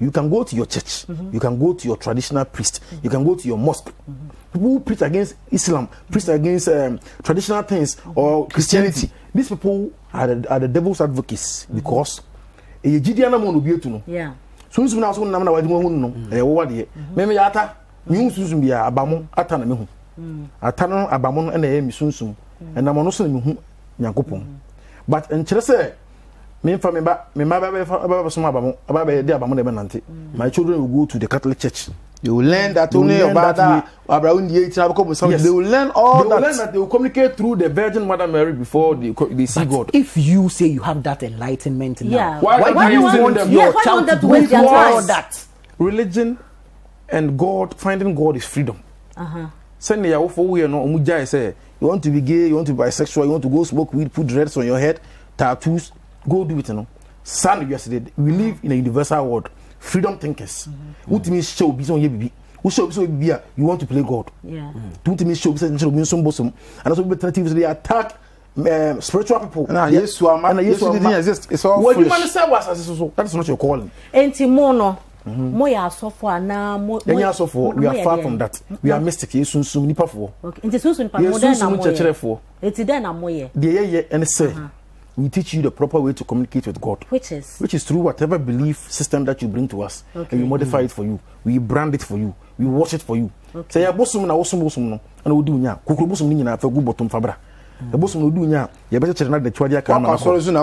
You can go to your church, mm-hmm. you can go to your traditional priest, mm-hmm. you can go to your mosque. Mm-hmm. People who preach against Islam, preach against um, traditional things mm-hmm. or Christianity. These people are the, are the devil's advocates mm-hmm. because a Gideon will be to know. Yeah. So soon as one number one no, a what year. Maybe Ata, you soon be a Abamon, Atana Mehu. Atana Abamon and a Amy soon soon, and I'm also Yakupon. But in Chelsea, me from me back, me mother about some about the Abamon. My children will go to the Catholic Church. You will learn that only about that around the eighteen. Yes. They will learn all they that. Will learn that. They will communicate through the Virgin Mother Mary before they, they see God. If you say you have that enlightenment now, yeah. why, why, why do you want want them? Your yes, child to go through all that? Religion and God, finding God is freedom. Uh-huh. Send your for we no umujai say you want to be gay, you want to be bisexual, you want to go smoke weed, put dreads on your head, tattoos, go do it. You know, son yesterday. We live in a universal world. Freedom thinkers. What means show be on ye who show so be you want to play God. Yeah. Two to me show be some some bosom and also be alternative they attack um, spiritual people. Nah, yes, you are man. Yes, you didn't exist. It's all what you man say was as so that's not your calling. Enti mono mo ya sofo ana mo ya sofo we are far from that. We are mystic. Yesu sum nipa fo. Okay. Enti sunsun nipa mo den na mo ye. Enti den na mo ye. De ye ye and say we teach you the proper way to communicate with God. Which is? Which is through whatever belief system that you bring to us. Okay. And we modify mm. it for you. We brand it for you. We wash it for you. Say, ya bosom na bosom bosom no. And we do nya. Kukuru bosom ni nyina fa gu bottom fabra. The bosom no do nya. Ya better chere na the chwadia ka na.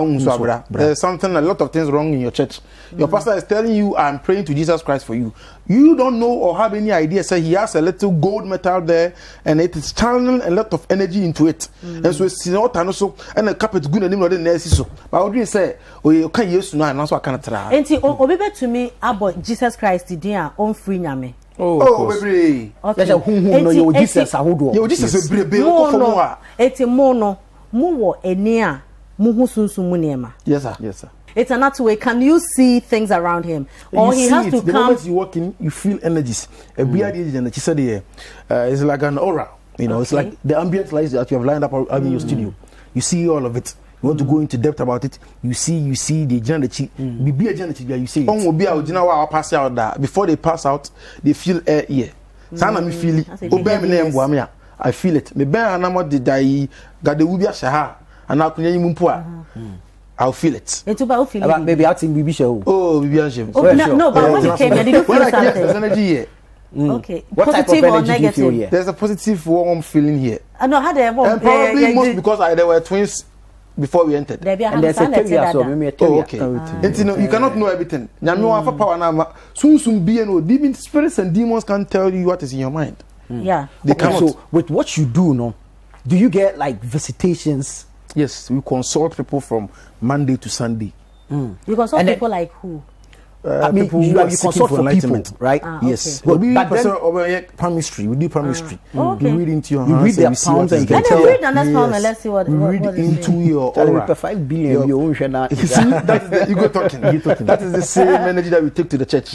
There's something, a lot of things wrong in your church. Your mm. pastor is telling you, I'm praying to Jesus Christ for you. You don't know or have any idea. Say he has a little gold metal there, and it is channeling a lot of energy into it. Mm. And so it's not and also and the carpet good and not the so. But I would say, oh, you can't use now, and also I can't try. And obebe to me about Jesus Christ today on free nyame. Oh, oh baby. Okay. There's a who who no you Jesus ahodo. You Jesus a baby. Oh, no. Eti mo no mo wo eni a mo hu sunsun mu niema. Yes sir. Yes sir. It's another way. Can you see things around him, or you he has it. to the come? The moment you walk in, you feel energies. A beard and she said, "Yeah, it's like an aura. You know, okay. It's like the ambient lights that you have lined up in mm. your studio. You see all of it. You want mm. to go into depth about it. You see, you see the energy. Mm. Be a energy. You see. It. Will be out. You know what? Pass out that before they pass out, they feel air here. Sana me feel it. Obey me name Buamia. I feel it. Me ben anamo de dai gade wubi asha and I kunya mu mpo a. I'll feel it. It's about feeling. About maybe I think Bibi show. Oh, Bibi Anshem. Oh, no, no, but when you came here, did you feel something? There's energy here. Mm. Okay. What positive type of or energy negative? Do you feel here? There's a positive warm feeling here. I know how they warm. And probably uh, yeah, most yeah, because I, there were twins before we entered. There and there's a theory so maybe a theory. Oh, okay. Ah. And you know, you cannot know everything. Mm. For power now. Soon, soon, be no demon spirits and demons can tell you what is in your mind. Mm. Yeah. They okay, cannot. So with what you do, no, do you get like visitations? Yes, we consult people from Monday to Sunday. Mm. You consult and people then, like who? Uh, I mean, people you, who are you consult for people, right? Ah, yes. Okay. Well, we do palmistry. We do palmistry. Ah, okay. You read into your you hands. read their palms and you can tell. Read the next palm and let's see what. We what, read what into your aura. Five billion. You see, that is the ego talking. Ego talking. That is the same energy that we take to the church.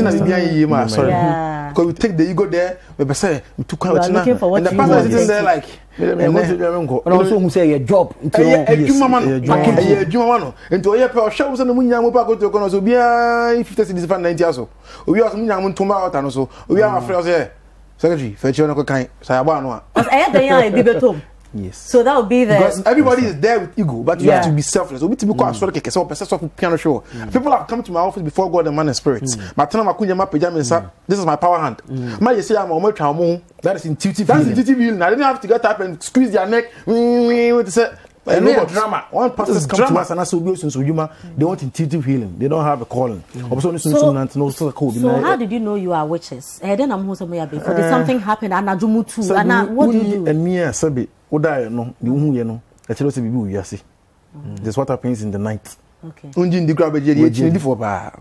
Mm. Sorry, yeah. Because we take the ego there. We say we took out. And the pastor is sitting there like. And also who say a job into a man into a pair of shows and the moon yamu go to kono so bia fifty cities for ninety aso we are some yamu tumba out and so we are afraid say secretary fetch you no kan say aba no because I dey yan e bibetom. Yes. So that would be the because everybody is there with ego, but you yeah. have to be selfless. We to be quite sort of so person of piano show. Mm. People have come to my office before God and man and spirits. But tell them this is my power hand. My you say I'm on my that is intuitive. That's intuitive healing. I didn't have to get up and squeeze their neck. With the and no drama. One pastor's come drama. to us and ask us so they want intuitive healing. They don't have a calling. Mm. So, so, so how did you know you are witches? Eh, then I'm who some before. Did something happen? And Najumu too. And what do you do? And me, Sabi, Oda, no, you know, that's what we will see. That's what happens in the night. Okay. Unjin the grab a for bar.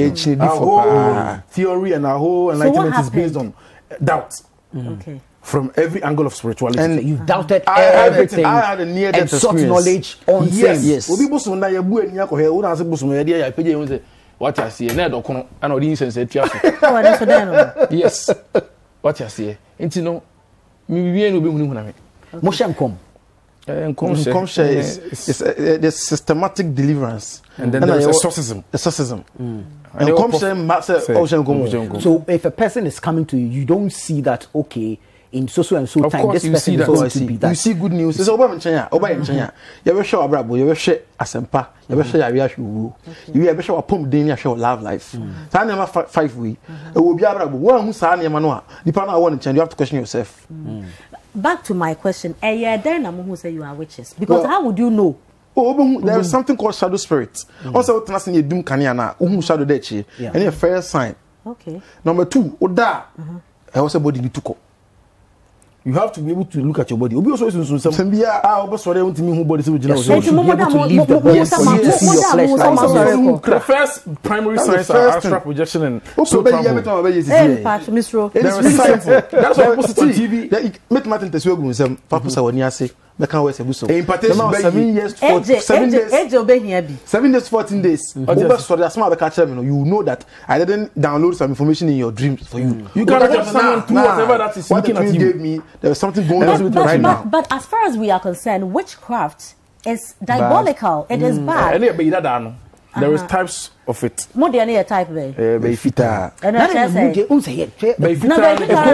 Our theory and our whole enlightenment is based on doubt. Okay. From every angle of spirituality. And you've doubted I everything. Had I had a near death sought knowledge on yes. Same. Yes. Obi bosom na yabu enia ko he wo na se bosom ya dia ya pege yin say what you see na do kono ana odi insense atua so. Yes. What you see. Enti no mi bibi no be hunu hunu na me. Mo shem kom. And come share is, is uh, the systematic deliverance, and then there's exorcism. Exorcism. Mm. And come share. So if a person is coming to you, you don't see that okay. In so so and so of time, course, this person is going to be that. You see good news. It's over in China. Over in China. You ever show Abrabo? You ever share Asempa? You ever share Yaviashu? You ever show a pump Dania show Love Life? So I never five week. It will be Abrabo. One who's a Yamanoa. The partner one in China. You have to question yourself. Back to my question. Eh, yeah, then I'm who say you are witches because well, how would you know? Oh, there is something called shadow spirits. Also, what you doom Kanyana, whom shadow dechi, and a fair sign. Okay. Number two, Oda. I also body need to go. You have to be able to look at your body. Obi also is some some bia ah obi sorry want me who body so you know so you be able to leave the body so you see your flesh like the first primary signs are astral projection and so travel. Eh patch misro. There is simple. That's why post on T V. Make matter tell you nsem papa sa woni ase make can wear sebuso. Impartation seven years for seven days. Age obe here be. seven days fourteen days. Obi sorry as ma be catch me you know that I didn't download some information in your dreams for you. You cannot just someone through whatever that is looking at you gave me. There's something going on but, right but, now. But as far as we are concerned, witchcraft is diabolical. Bad. It is mm. bad. Uh, there is types of it. More than a type of it. Uh, Beifita. And I just say, Beifita. No,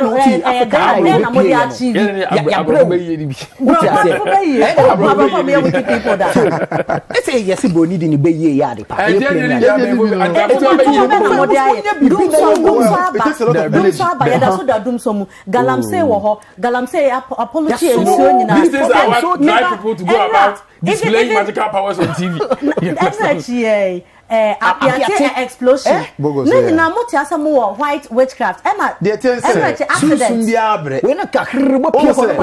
displaying magical powers on T V. Uh, Apiate explosion. Eh? No, na moti asamu white witchcraft. Emma, they tell say accident. We na kakribo pia for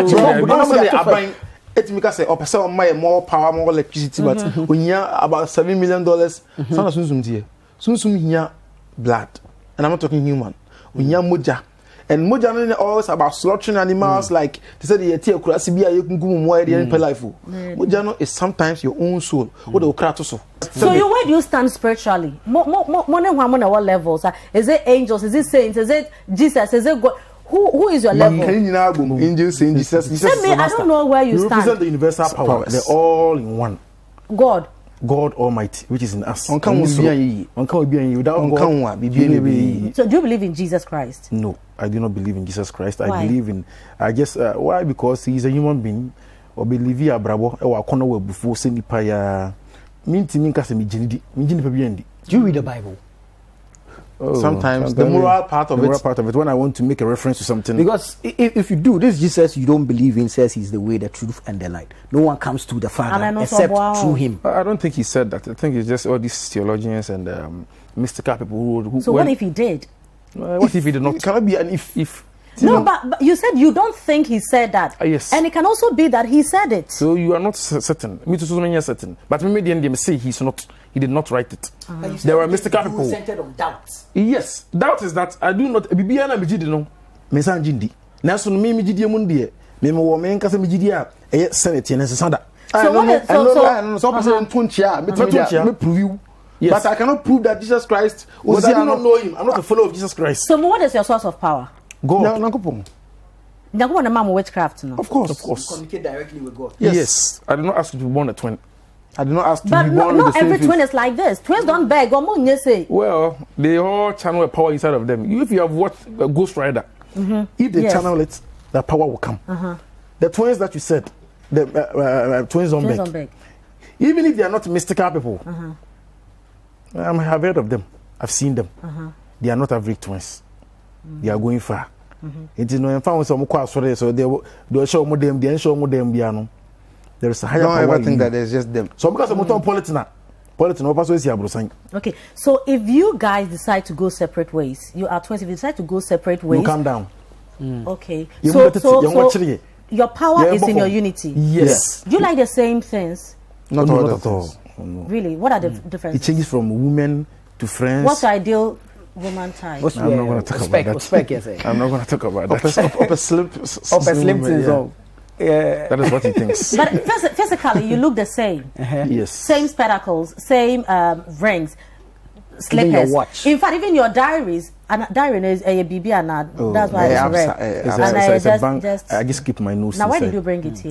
aban. It make us say opesa on my more power, more electricity, but when you about seven million dollars, sana sunsum tie. Sunsum hiya blood, and I'm not talking human. When you moja. And moja always about slaughtering animals, mm. like they said the tea kurasi bia you can go more than per life. Moja is sometimes your own soul. What the krato so. So you where do you stand spiritually? More more more more what levels? Is it angels? Is it saints? Is it Jesus? Is it God? Who who is your level? Angels, saints, Jesus. Jesus me, I don't know where you, you stand. You represent the universal power. They're all in one. God. God Almighty, which is in us. On can be on can be without God. So do you believe in Jesus Christ? No, I do not believe in Jesus Christ. Why? I believe in I guess uh, why because he is a human being. Or believe ya brabo e wa kono we before se nipa ya minti minka se mi jinidi mi jini pa biendi. Do you read the Bible? Oh, sometimes the moral part of the it moral part of it when I want to make a reference to something. Because if, if you do this, Jesus you don't believe in says he's the way, the truth, and the light. No one comes to the Father except wow. through him. I don't think he said that. I think it's just all these theologians and um, mystical people who. who so what if he did? Uh, what if, if he did not? It cannot be an if if. No, but, but you said you don't think he said that. Uh, yes. And it can also be that he said it. So you are not certain. Me too, so many are certain. But me, the end, say he's not. He did not write it. Uh-huh. There were mystical people. Centered on doubt. Yes, doubt is that I do not. Bibiana mijidi no. Mesan jindi. Na so me mijidi emunde. Me me wo me nkasa mijidi a eye senate ne sesanda. So what is so so? So person tunchia. Me tunchia. Me prove you. Yes. But I cannot prove that Jesus Christ was. I do not know him. I'm not a follower of Jesus Christ. So what is your source of power? God. No, You're a man with witchcraft, no? Of course, of course. You communicate directly with God. Yes. yes. I did not ask to be born a twin. I did not ask to but be no, born with the same every twin is like this. Twins don't beg. Well, they all channel a power inside of them. If you have watched a Ghost Rider, mm-hmm. if they yes. channel it, the power will come. Uh-huh. The twins that you said, the uh, uh, twins don't beg. beg. Even if they are not mystical people, uh-huh. I have heard of them. I've seen them. Uh-huh. They are not average twins. Mm-hmm. They are going far. Mm-hmm. It is no influence some quite sorry, so they they show more them, they show more them, piano. There is a higher power. I think that there's just them. So because I'm not politina, politina, also is here. Okay, so if you guys decide to go separate ways, you are twins. If you decide to go separate ways, you calm down. Mm. Okay, so, so, so your power is in your unity. Yes. Do you like the same things? Not, not at all. No. Really? What are the mm. differences? It changes from women to friends. What's your ideal woman type? What's I'm not going to talk respect, about respect, that. Yes, I'm not going to talk about that. Upper, upper slim, upper slim, slim yeah. That is what he thinks. But phys physically, you look the same. Uh-huh. Yes. Same spectacles, same um, rings, slippers. Watch. In fact, even your diaries. And diary is a B B and oh, that's why yeah, it's red. Uh, and I just, just, just, I just keep my nose. Now, inside. why did you bring it here?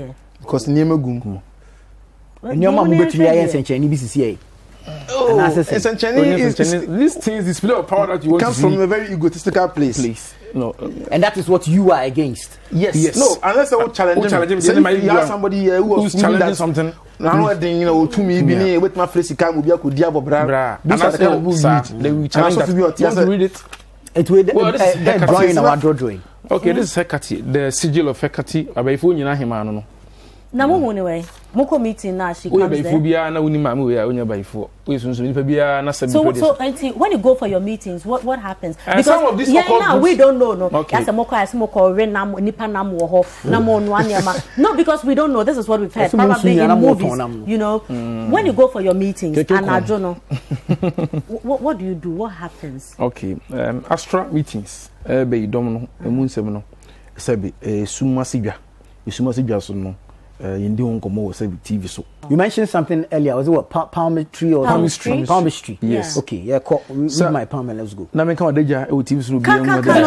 because nneɛma gum. Nneɛma mo betumi ayɛ nsɛnkyɛnni bi sisi yɛ. Oh, nsɛnkyɛnni is these things display of power that you want to see. Comes from a very egotistical place. Place. No, and that is what you are against. Yes. Yes. No, unless I will challenge him. challenge him. Say if you have somebody uh, who who's challenging something. Now then, you know, to me, be with my face, come be a good diabo bra. These are the kind of books they will challenge that. You want to read it? It will well, this uh, uh, drawing our drawing. Okay, this is Hecate, the sigil of Hecate. Abaifu nyina hema no. Na mo mo anyway. Moko meeting na she comes there. Abaifu bia na woni mamu we a onya abaifu. We sunsun nipa bia na sabi. So so auntie, when you go for your meetings, what what happens? And because some of these yeah, now we don't know no. Okay. Yes, moko as moko re na nipa na mo ho na mo no aniama. No, because we don't know. This is what we've heard probably in movies. You know, mm. when you go for your meetings and ajono. What what do you do? What happens? Okay. Um Astra meetings. Eh be dom no, emu nsem no. Sabi eh suma sidwa. Suma sidwa so no. Uh, T V so. You mentioned something earlier. Was it what pa palmistry or palmistry? Palmistry. Yes. Yeah. Okay. Yeah. Call, read so, my palm and let's go. Now, make deja e T V so. It's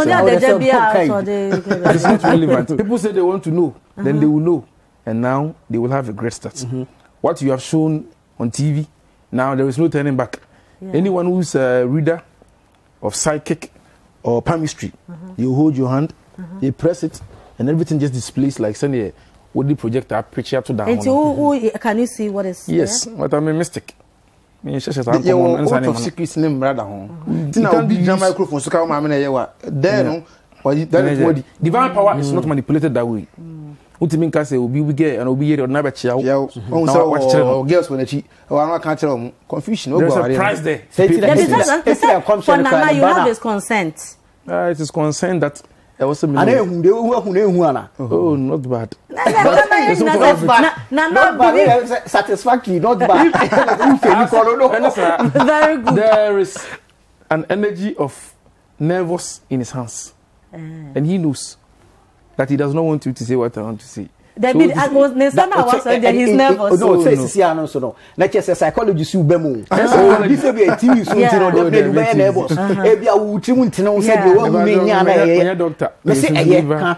not relevant. People say they want to know, uh-huh. then they will know, and now they will have a great start. Mm-hmm. What you have shown on T V, now there is no turning back. Yeah. Anyone who's a reader of psychic or palmistry, uh-huh. you hold your hand, uh-huh. you press it, and everything just displays like Sunday. Would the projector picture to down? And who, who, can you see what is? Yes, there? But I'm a mystic. Yeah, what of secrets name brother home. You can't be microphone so come amena yewa. There no, or that is what divine power is not manipulated that way. What mean can say obi we get and obi here na be chia. Yeah, on so girls when she or I can't tell them confusion. There's a price there. For Nana, you have this consent. Uh, it is consent that there was a oh, not bad. Not bad. Satisfactory, not bad. Very good. There is an energy of nervous in his hands, uh. and he knows that he does not want you to say what I want to say. That means I was Nesana was that he's nervous. No, say see no so no. Like say psychology see ubemu. So this be a T V so you know definitely be nervous. E bia wo timu ntena say be wo hu nya na ye. Doctor. Me say eh ka.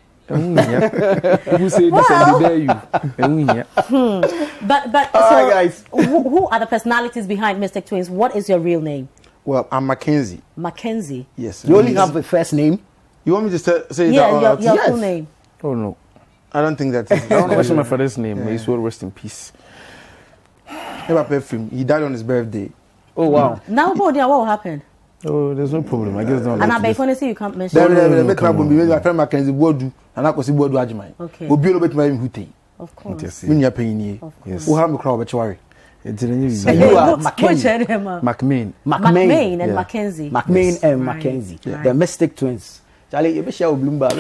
Who say this and dare you? But but so guys, who, who are the personalities behind Mystic Twins? What is your real name? Well, I'm Mackenzie. Mackenzie. Yes. You only have a first name? You want me to say, say yeah, that? Yeah, your, your yes. full name. Oh no. I don't think that. I don't know my father's name. May his soul rest in peace. Never perfume. He died on his birthday. Oh wow. Now, what what happened? Oh, there's no problem. I guess not. And I beg you, say you can't mention. No, no, no. Make my bomb. My friend Mackenzie Bodu, and I go see Bodu Ajimai. Okay. Obi lo bet my hute. Of course. When you paying here. Yes. Who have me crowd bet worry. It's in you. So you are Mackenzie. McMain. McMain and Mackenzie. McMain and Mackenzie. The Mystic Twins. Charlie, you be share with Bloomberg.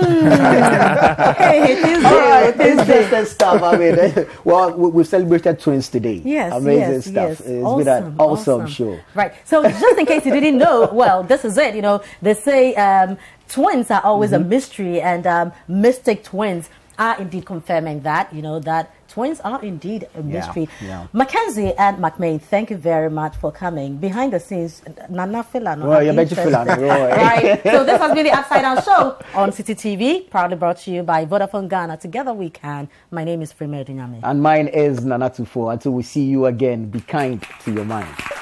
Hey, it is there. It is interesting stuff. I mean, well, we've celebrated twins today. Yes, amazing yes, stuff. Yes. It's awesome, been an awesome, awesome show. Right. So, just in case you didn't know, well, this is it. You know, they say um, twins are always mm-hmm. a mystery, and um, Mystic Twins are indeed confirming that. You know that. Twins are indeed a mystery. Yeah, yeah. Mackenzie and McMain, thank you very much for coming. Behind the scenes, Nana Filano. Well, you're better Filano. Right. So this has been the Upside Down Show on City T V, proudly brought to you by Vodafone Ghana. Together we can. My name is Frime Dinyame. And mine is Nana Tufo. Until we see you again, be kind to your mind.